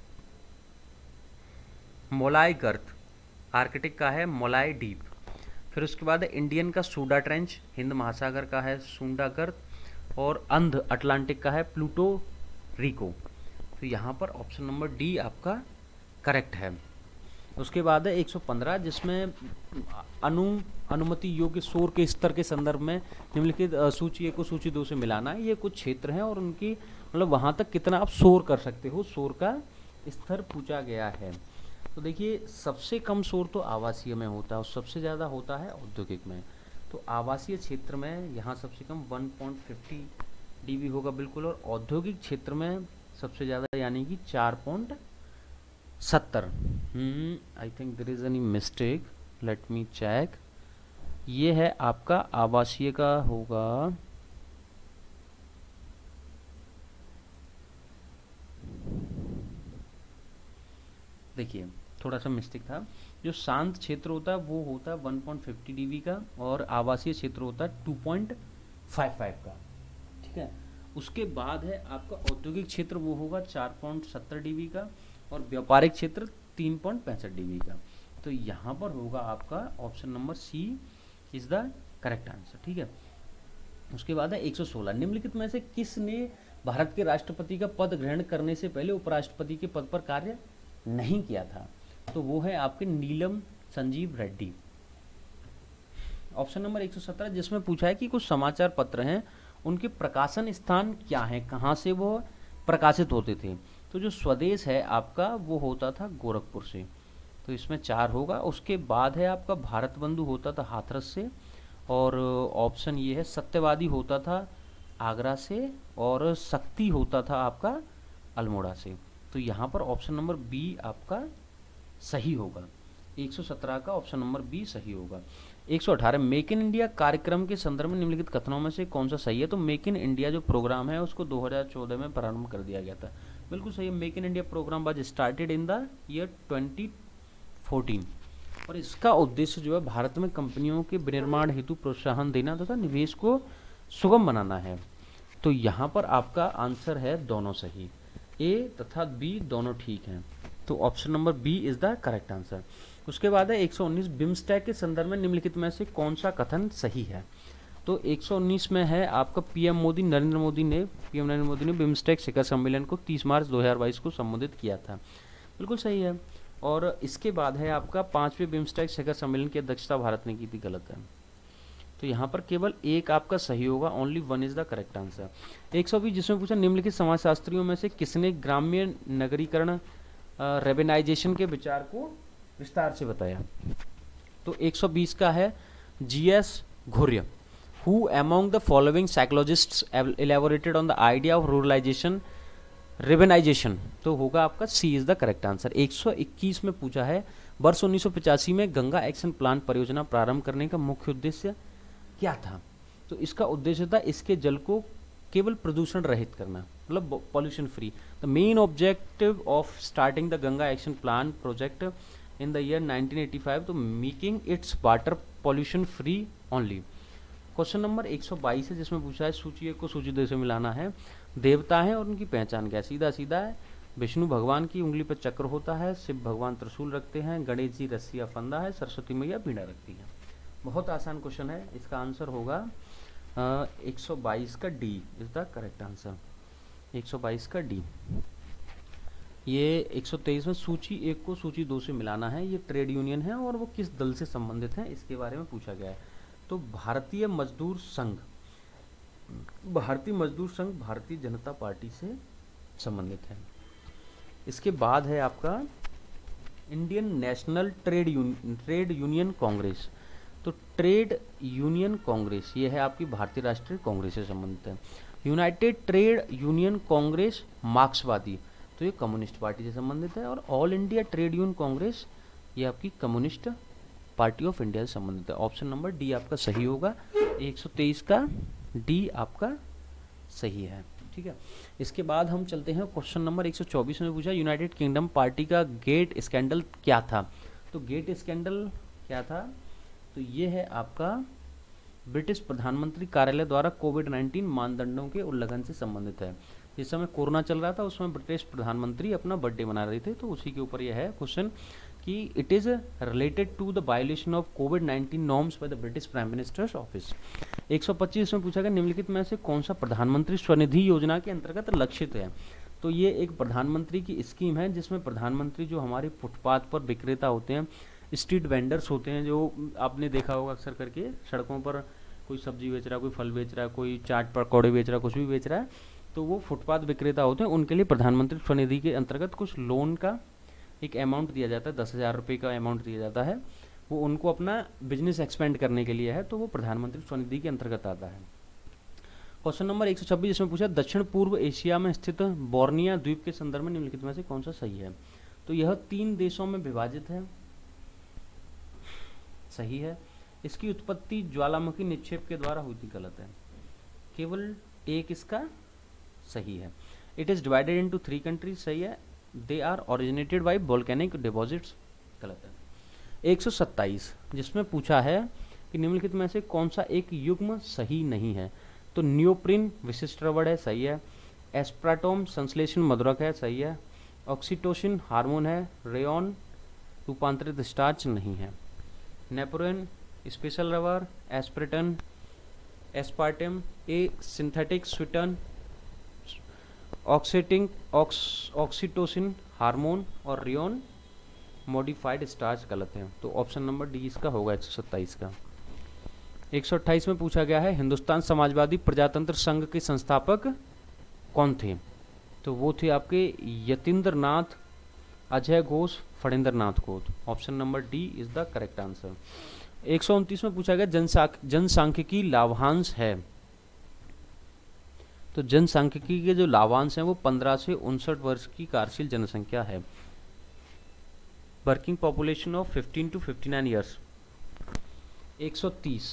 मोलाई गर्त, आर्कटिक का है मोलाई डीप। फिर फिर उसके बाद है इंडियन का सूडा ट्रेंच, हिंद महासागर का है सूडागर्त, और अंध अटलांटिक का है प्लूटो रिको। तो यहाँ पर ऑप्शन नंबर डी आपका करेक्ट है। उसके बाद है 115 जिसमें अनुमति योग्य शोर के स्तर के संदर्भ में निम्नलिखित सूची 1 को सूची 2 से मिलाना है। ये कुछ क्षेत्र हैं और उनकी मतलब वहाँ तक कितना आप शोर कर सकते हो, शोर का स्तर पूछा गया है। तो देखिए सबसे कम शोर तो आवासीय में होता है और सबसे ज़्यादा होता है औद्योगिक में। तो आवासीय क्षेत्र में यहाँ सबसे कम 1.50 डीबी होगा बिल्कुल, और औद्योगिक क्षेत्र में सबसे ज़्यादा यानी कि 4.70। I think there is any mistake, let me check. ये है आपका आवासीय का होगा, देखिए थोड़ा सा मिस्टेक था। जो शांत क्षेत्र होता है वो होता है 1.50 डीबी का, और आवासीय क्षेत्र होता है 2.55 का, ठीक है। उसके बाद है आपका औद्योगिक क्षेत्र, वो होगा 4.70 डीबी का, और व्यापारिक क्षेत्र 3.65 डीबी का। तो यहाँ पर होगा आपका option number C is the correct answer, ठीक है। उसके बाद है 116 निम्नलिखित में से किसने भारत के राष्ट्रपति का पद ग्रहण करने से पहले उपराष्ट्रपति के पद पर कार्य नहीं किया था? तो वो है आपके नीलम संजीव रेड्डी। ऑप्शन नंबर 117 जिसमें पूछा है कि कुछ समाचार पत्र हैं उनके प्रकाशन स्थान क्या है, कहाँ से वो प्रकाशित होते थे? तो जो स्वदेश है आपका वो होता था गोरखपुर से, तो इसमें 4 होगा। उसके बाद है आपका भारत बंधु होता था हाथरस से, और ऑप्शन ये है सत्यवादी होता था आगरा से, और शक्ति होता था आपका अल्मोड़ा से। तो यहाँ पर ऑप्शन नंबर बी आपका सही होगा। 117 का ऑप्शन नंबर बी सही होगा। 118 मेक इन इंडिया कार्यक्रम के संदर्भ में निम्नलिखित कथनों में से कौन सा सही है? तो मेक इन इंडिया जो प्रोग्राम है उसको 2014 में प्रारंभ कर दिया गया था, बिल्कुल सही है। Make in India program was started in the year 2014, और इसका उद्देश्य जो है भारत में कंपनियों के विनिर्माण हेतु प्रोत्साहन देना तथा निवेश को सुगम बनाना है। तो यहाँ पर आपका आंसर है दोनों सही, ए तथा बी दोनों ठीक हैं। तो option number B is the correct answer. उसके बाद है 119 बिम्स्टेक के संदर्भ में निम्नलिखित में से कौन सा कथन सही है? तो 119 में है आपका पीएम नरेंद्र मोदी ने बिम्स्टेक शिखर सम्मेलन को 30 मार्च 2022 को संबोधित किया था, बिल्कुल सही है। और इसके बाद है आपका 5वें बिम्स्टेक शिखर सम्मेलन की अध्यक्षता भारत ने की थी, गलत है। तो यहाँ पर केवल एक आपका सही होगा, only 1 is the correct answer. 120 जिसमें पूछा निम्नलिखित समाजशास्त्रियों में से किसने ग्राम्य नगरीकरण रेबेनाइजेशन के विचार को विस्तार से बताया? तो 120 का है GS Ghurye. Who among the following psychologists elaborated on the idea of ruralization rurbanization? तो होगा आपका C is the correct answer. 121 में पूछा है वर्ष 1985 में गंगा एक्शन प्लान परियोजना प्रारंभ करने का मुख्य उद्देश्य क्या था? तो इसका उद्देश्य था इसके जल को केवल प्रदूषण रहित करना, मतलब pollution free. The main objective of starting the Ganga action plan project in the year 1985 to making its water pollution free only. Question number 122 है जिसमें पूछा है सूची 1 को सूची 2 से मिलाना है। देवता है और उनकी पहचान क्या है? सीधा सीधा है, विष्णु भगवान की उंगली पर चक्र होता है, शिव भगवान त्रिशूल रखते हैं, गणेश जी रस्सी या फंदा है, सरस्वती मैया बीड़ा रखती है। बहुत आसान क्वेश्चन है, इसका आंसर होगा 122 का D is the correct answer. 122 का डी। ये 123 में सूची 1 को सूची 2 से मिलाना है। ये ट्रेड यूनियन है और वो किस दल से संबंधित है इसके बारे में पूछा गया है। तो भारतीय मजदूर संघ भारतीय जनता पार्टी से संबंधित है। इसके बाद है आपका Indian National Trade Union Congress. तो ट्रेड यूनियन कांग्रेस ये है आपकी भारतीय राष्ट्रीय कांग्रेस से संबंधित है। यूनाइटेड ट्रेड यूनियन कांग्रेस मार्क्सवादी, तो ये कम्युनिस्ट पार्टी से संबंधित है। और All India Trade Union Congress ये आपकी कम्युनिस्ट पार्टी ऑफ इंडिया से संबंधित है। ऑप्शन नंबर डी आपका सही होगा। 123 का डी आपका सही है, ठीक है। इसके बाद हम चलते हैं क्वेश्चन नंबर 124 में पूछा यूनाइटेड किंगडम पार्टी का गेट स्कैंडल क्या था? तो गेट स्कैंडल क्या था? तो ये है आपका ब्रिटिश प्रधानमंत्री कार्यालय द्वारा कोविड-19 मानदंडों के उल्लंघन से संबंधित है। जिस समय कोरोना चल रहा था उसमें ब्रिटिश प्रधानमंत्री अपना बर्थडे मना रहे थे, तो उसी के ऊपर यह है क्वेश्चन कि it is related to the violation of कोविड-19 norms by the British prime minister's office. 125 में पूछा गया निम्नलिखित में से कौन सा प्रधानमंत्री स्वनिधि योजना के अंतर्गत लक्षित है। तो ये एक प्रधानमंत्री की स्कीम है जिसमें प्रधानमंत्री जो हमारे फुटपाथ पर विक्रेता होते हैं, स्ट्रीट वेंडर्स होते हैं, जो आपने देखा होगा अक्सर करके सड़कों पर कोई सब्जी बेच रहा है, कोई फल बेच रहा है, कोई चाट पकौड़े बेच रहा है, कुछ भी बेच रहा है, तो वो फुटपाथ विक्रेता होते हैं। उनके लिए प्रधानमंत्री स्वनिधि के अंतर्गत कुछ लोन का एक अमाउंट दिया जाता है, 10,000 रुपये का अमाउंट दिया जाता है। वो उनको अपना बिजनेस एक्सपेंड करने के लिए है, तो वो प्रधानमंत्री स्वनिधि के अंतर्गत आता है। क्वेश्चन नंबर 126 इसमें पूछा दक्षिण पूर्व एशिया में स्थित बोर्निया द्वीप के संदर्भ में निम्नलिखित में से कौन सा सही है। तो यह 3 देशों में विभाजित है, सही है। इसकी उत्पत्ति ज्वालामुखी निक्षेप के द्वारा हुई थी, गलत है। केवल एक इसका सही है। It is divided into 3 countries, सही है। They are originated by volcanic deposits, गलत है। 127 जिसमें पूछा है कि निम्नलिखित में से कौन सा एक युग्म सही नहीं है। तो नियोप्रिन विशिष्ट रबड़ है, सही है। एस्प्राटोम संश्लेषण मधुरक है, सही है। ऑक्सीटोसिन हार्मोन है। रेयॉन रूपांतरित स्टार्च नहीं है। Neoprene special rubber. एस्प्रिटन aspartame a synthetic sweeten. Oxytocin hormone और रेयॉन मॉडिफाइड स्टार्च, गलत है। तो ऑप्शन नंबर डी इसका होगा 127 का। 128 में पूछा गया है हिंदुस्तान समाजवादी प्रजातंत्र संघ के संस्थापक कौन थे। तो वो थे आपके Yatindra Nath, Ajay Ghosh, Phanindra Nath Ghosh. Option number D is the correct answer. 129 में पूछा गया जनसांख्यिकी लाभांश है। तो जनसांख्यिकी के जो लाभांश हैं वो 15 से 59 वर्ष की कार्यशील जनसंख्या है। Working population of 15 to 59 years. 130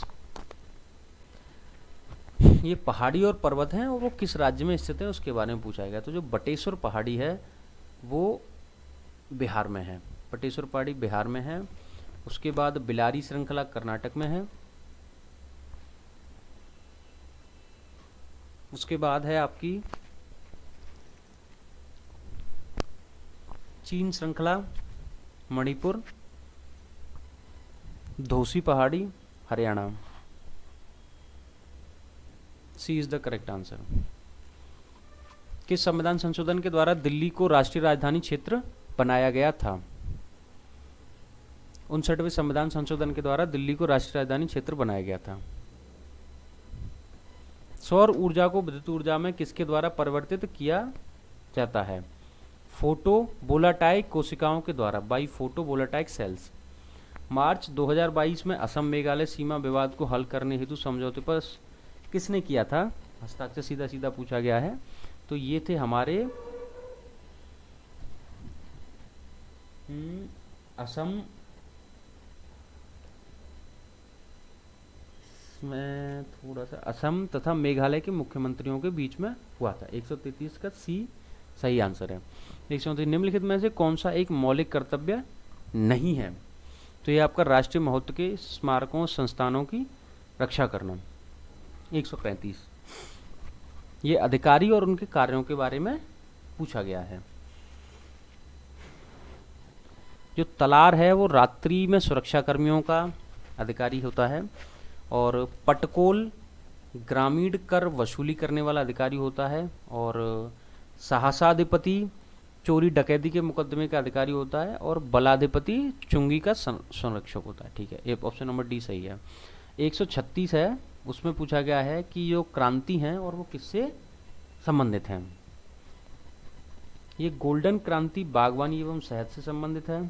ये पहाड़ी और पर्वत हैं और वो किस राज्य में स्थित है उसके बारे में पूछा गया। तो जो बटेश्वर पहाड़ी है वो बिहार में है, बटेश्वर पहाड़ी बिहार में है। उसके बाद बिलारी श्रृंखला कर्नाटक में है। उसके बाद है आपकी चीन श्रृंखला मणिपुर। धौसी पहाड़ी Haryana. C is the correct answer. किस संविधान संशोधन के द्वारा दिल्ली को राष्ट्रीय राजधानी क्षेत्र बनाया गया था। 59वें संविधान संशोधन के द्वारा दिल्ली को राष्ट्रीय राजधानी क्षेत्र बनाया गया था। सौर ऊर्जा को विद्युत ऊर्जा में किसके द्वारा परिवर्तित किया जाता है। फोटो वोलाटाइक कोशिकाओं के द्वारा, by photovoltaic cells. March 2022 में असम मेघालय सीमा विवाद को हल करने हेतु समझौते पर किसने किया था हस्ताक्षर, सीधा सीधा पूछा गया है। तो ये थे हमारे असम में थोड़ा सा असम तथा मेघालय के मुख्यमंत्रियों के बीच में हुआ था। 133 का सी सही आंसर है। 129 निम्नलिखित में से कौन सा एक मौलिक कर्तव्य नहीं है। तो ये आपका राष्ट्रीय महत्व के स्मारकों संस्थानों की रक्षा करना। 135 ये अधिकारी और उनके कार्यों के बारे में पूछा गया है। जो तलार है वो रात्रि में सुरक्षा कर्मियों का अधिकारी होता है, और पटकोल ग्रामीण कर वसूली करने वाला अधिकारी होता है, और सहसाधिपति चोरी डकैती के मुकदमे का अधिकारी होता है, और बलाधिपति चुंगी का संरक्षक होता है। ठीक है, ये ऑप्शन नंबर डी सही है। 136 है, उसमें पूछा गया है कि जो क्रांति हैं और वो किससे संबंधित हैं। ये गोल्डन क्रांति बागवानी एवं शहद से संबंधित है।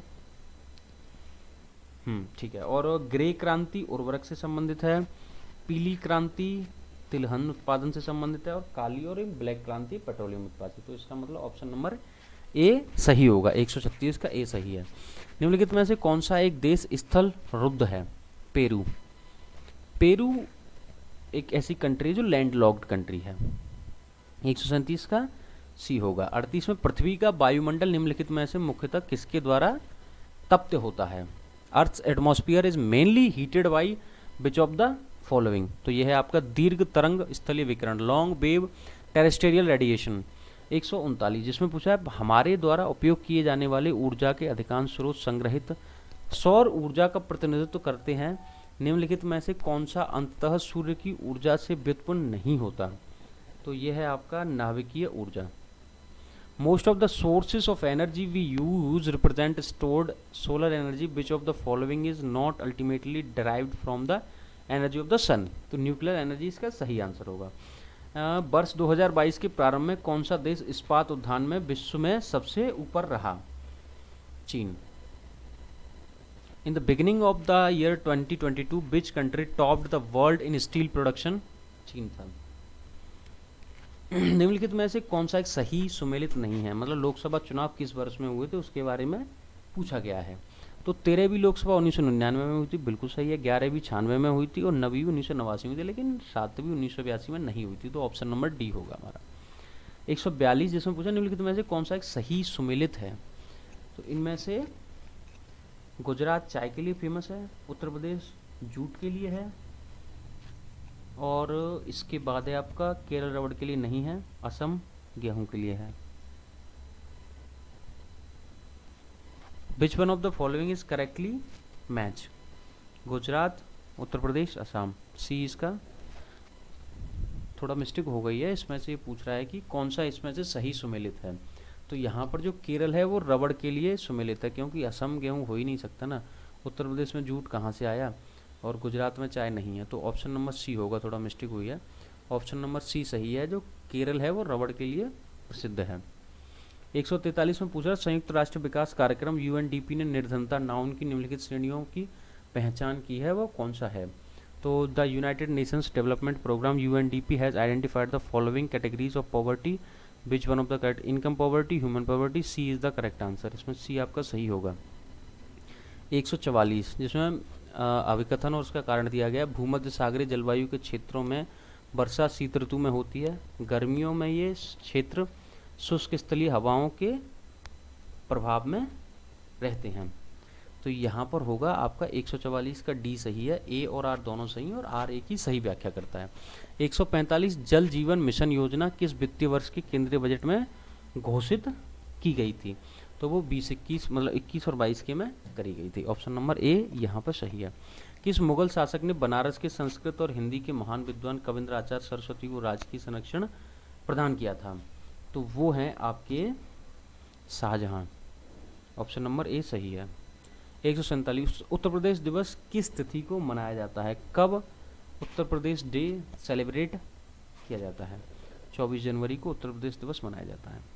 ठीक है, और ग्रे क्रांति उर्वरक से संबंधित है। पीली क्रांति तिलहन उत्पादन से संबंधित है, और काली और ब्लैक क्रांति पेट्रोलियम उत्पादन से। तो इसका मतलब ऑप्शन नंबर ए सही होगा। 136 का ए सही है। निम्नलिखित में से कौन सा एक देश स्थल रुद्ध है। पेरू। पेरू एक ऐसी कंट्री जो लैंड लॉक्ड कंट्री है। 137 का सी होगा। 38 में पृथ्वी का वायुमंडल निम्नलिखित में से मुख्यतः किसके द्वारा तप्त होता है। Earth's atmosphere is mainly heated by which of the following. तो यह है आपका दीर्घ तरंग स्थलीय विकिरण, लॉन्ग वेव टेरेस्ट्रियल रेडिएशन, 139 जिसमें पूछा है हमारे द्वारा उपयोग किए जाने वाले ऊर्जा के अधिकांश स्रोत संग्रहित सौर ऊर्जा का प्रतिनिधित्व करते हैं, निम्नलिखित में से कौन सा अंततः सूर्य की ऊर्जा से व्युत्पन्न नहीं होता? तो यह है आपका नाभिकीय ऊर्जा। Most of the sources of energy we use represent stored solar energy, which of the following is not ultimately derived from the energy of the sun? तो न्यूक्लियर एनर्जी इसका सही आंसर होगा। वर्ष 2022 के प्रारंभ में कौन सा देश इस्पात उद्यान में विश्व में सबसे ऊपर रहा? चीन। In the beginning of the year 2022 which country topped the world in steel production? चीन था। निम्नलिखित में से कौन सा एक सही सुमेलित नहीं है? मतलब लोकसभा चुनाव किस वर्ष में हुए थे उसके बारे में पूछा गया है। तो 13वीं लोकसभा 1999 में हुई थी, बिल्कुल सही है। 11वीं 96 में हुई थी और 9वीं 1989 में थी, लेकिन 7वीं 1982 में नहीं हुई थी। तो ऑप्शन नंबर डी होगा हमारा। 142 जिसमें पूछा निम्नलिखित में से कौन सा एक सही सुमेलित है? तो इनमें से गुजरात चाय के लिए फेमस है, उत्तर प्रदेश जूट के लिए है, और इसके बाद है आपका केरल रबड़ के लिए नहीं है, असम गेहूं के लिए है। Which one of the following is correctly match? Gujarat, Uttar Pradesh, Assam. C इसका थोड़ा मिस्टेक हो गई है, इसमें से ये पूछ रहा है कि कौन सा इसमें से सही सुमेलित है। तो यहाँ पर जो केरल है वो रबड़ के लिए सुमेलित है, क्योंकि असम गेहूं हो ही नहीं सकता ना, उत्तर प्रदेश में जूट कहाँ से आया, और गुजरात में चाय नहीं है। तो ऑप्शन नंबर सी होगा, थोड़ा मिस्टेक हुई है। ऑप्शन नंबर सी सही है, जो केरल है वो रबड़ के लिए प्रसिद्ध है। 143 में पूछा संयुक्त राष्ट्र विकास कार्यक्रम यूएनडीपी ने निर्धनता नाउन की निम्नलिखित श्रेणियों की पहचान की है, वो कौन सा है? तो the United Nations Development Programme UNDP has identified the following categories of poverty, which one of the correct? Income poverty, human poverty. C is the correct answer, इसमें सी आपका सही होगा। 144 जिसमें अभिकथन और उसका कारण दिया गया, भूमध्य सागरीय जलवायु के क्षेत्रों में वर्षा शीत ऋतु में होती है, गर्मियों में ये क्षेत्र शुष्क स्थलीय हवाओं के प्रभाव में रहते हैं। तो यहाँ पर होगा आपका 144 का डी सही है, ए और आर दोनों सही हैं और आर एक ही सही व्याख्या करता है। 145 जल जीवन मिशन योजना किस वित्तीय वर्ष के केंद्रीय बजट में घोषित की गई थी? तो वो 20-21 मतलब 21 और 22 के में करी गई थी। ऑप्शन नंबर ए यहाँ पर सही है। किस मुगल शासक ने बनारस के संस्कृत और हिंदी के महान विद्वान कविंद्र आचार्य सरस्वती को राजकीय संरक्षण प्रदान किया था? तो वो हैं आपके शाहजहां। ऑप्शन नंबर ए सही है। 147 उत्तर प्रदेश दिवस किस तिथि को मनाया जाता है? कब उत्तर प्रदेश डे सेलिब्रेट किया जाता है? 24 जनवरी को उत्तर प्रदेश दिवस मनाया जाता है।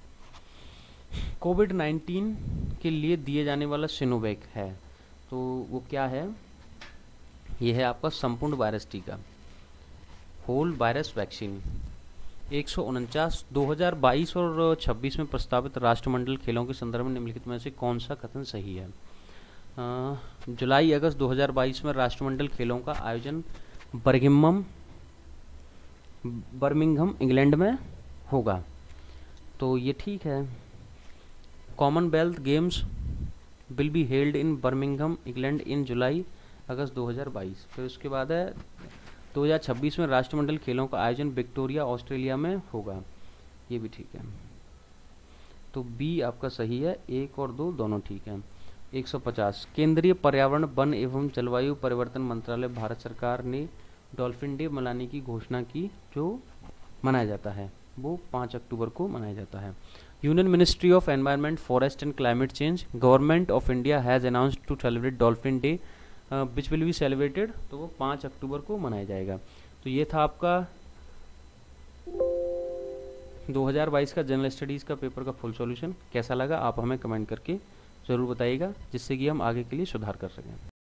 कोविड-19 के लिए दिए जाने वाला सिनोवैक है, तो वो क्या है? ये है आपका संपूर्ण वायरस टीका, होल वायरस वैक्सीन। 149 2022 और 26 में प्रस्तावित राष्ट्रमंडल खेलों के संदर्भ में निम्नलिखित में से कौन सा कथन सही है? जुलाई अगस्त 2022 में राष्ट्रमंडल खेलों का आयोजन बर्मिंघम इंग्लैंड में होगा, तो ये ठीक है। Commonwealth Games will be held in Birmingham England in July August 2022। फिर उसके बाद है 2026 में राष्ट्रमंडल खेलों का आयोजन विक्टोरिया ऑस्ट्रेलिया में होगा, ये भी ठीक है। तो बी आपका सही है, 1 और 2 दोनों ठीक हैं। 150 केंद्रीय पर्यावरण वन एवं जलवायु परिवर्तन मंत्रालय भारत सरकार ने डॉल्फिन डे मनाने की घोषणा की, जो मनाया जाता है वो 5 अक्टूबर को मनाया जाता है। Union Ministry of Environment Forest and Climate Change Government of India has announced to celebrate dolphin day which will be celebrated, तो वो 5 अक्टूबर को मनाया जाएगा। तो ये था आपका 2022 का जनरल स्टडीज़ का पेपर का फुल सॉल्यूशन। कैसा लगा आप हमें कमेंट करके ज़रूर बताइएगा, जिससे कि हम आगे के लिए सुधार कर सकें।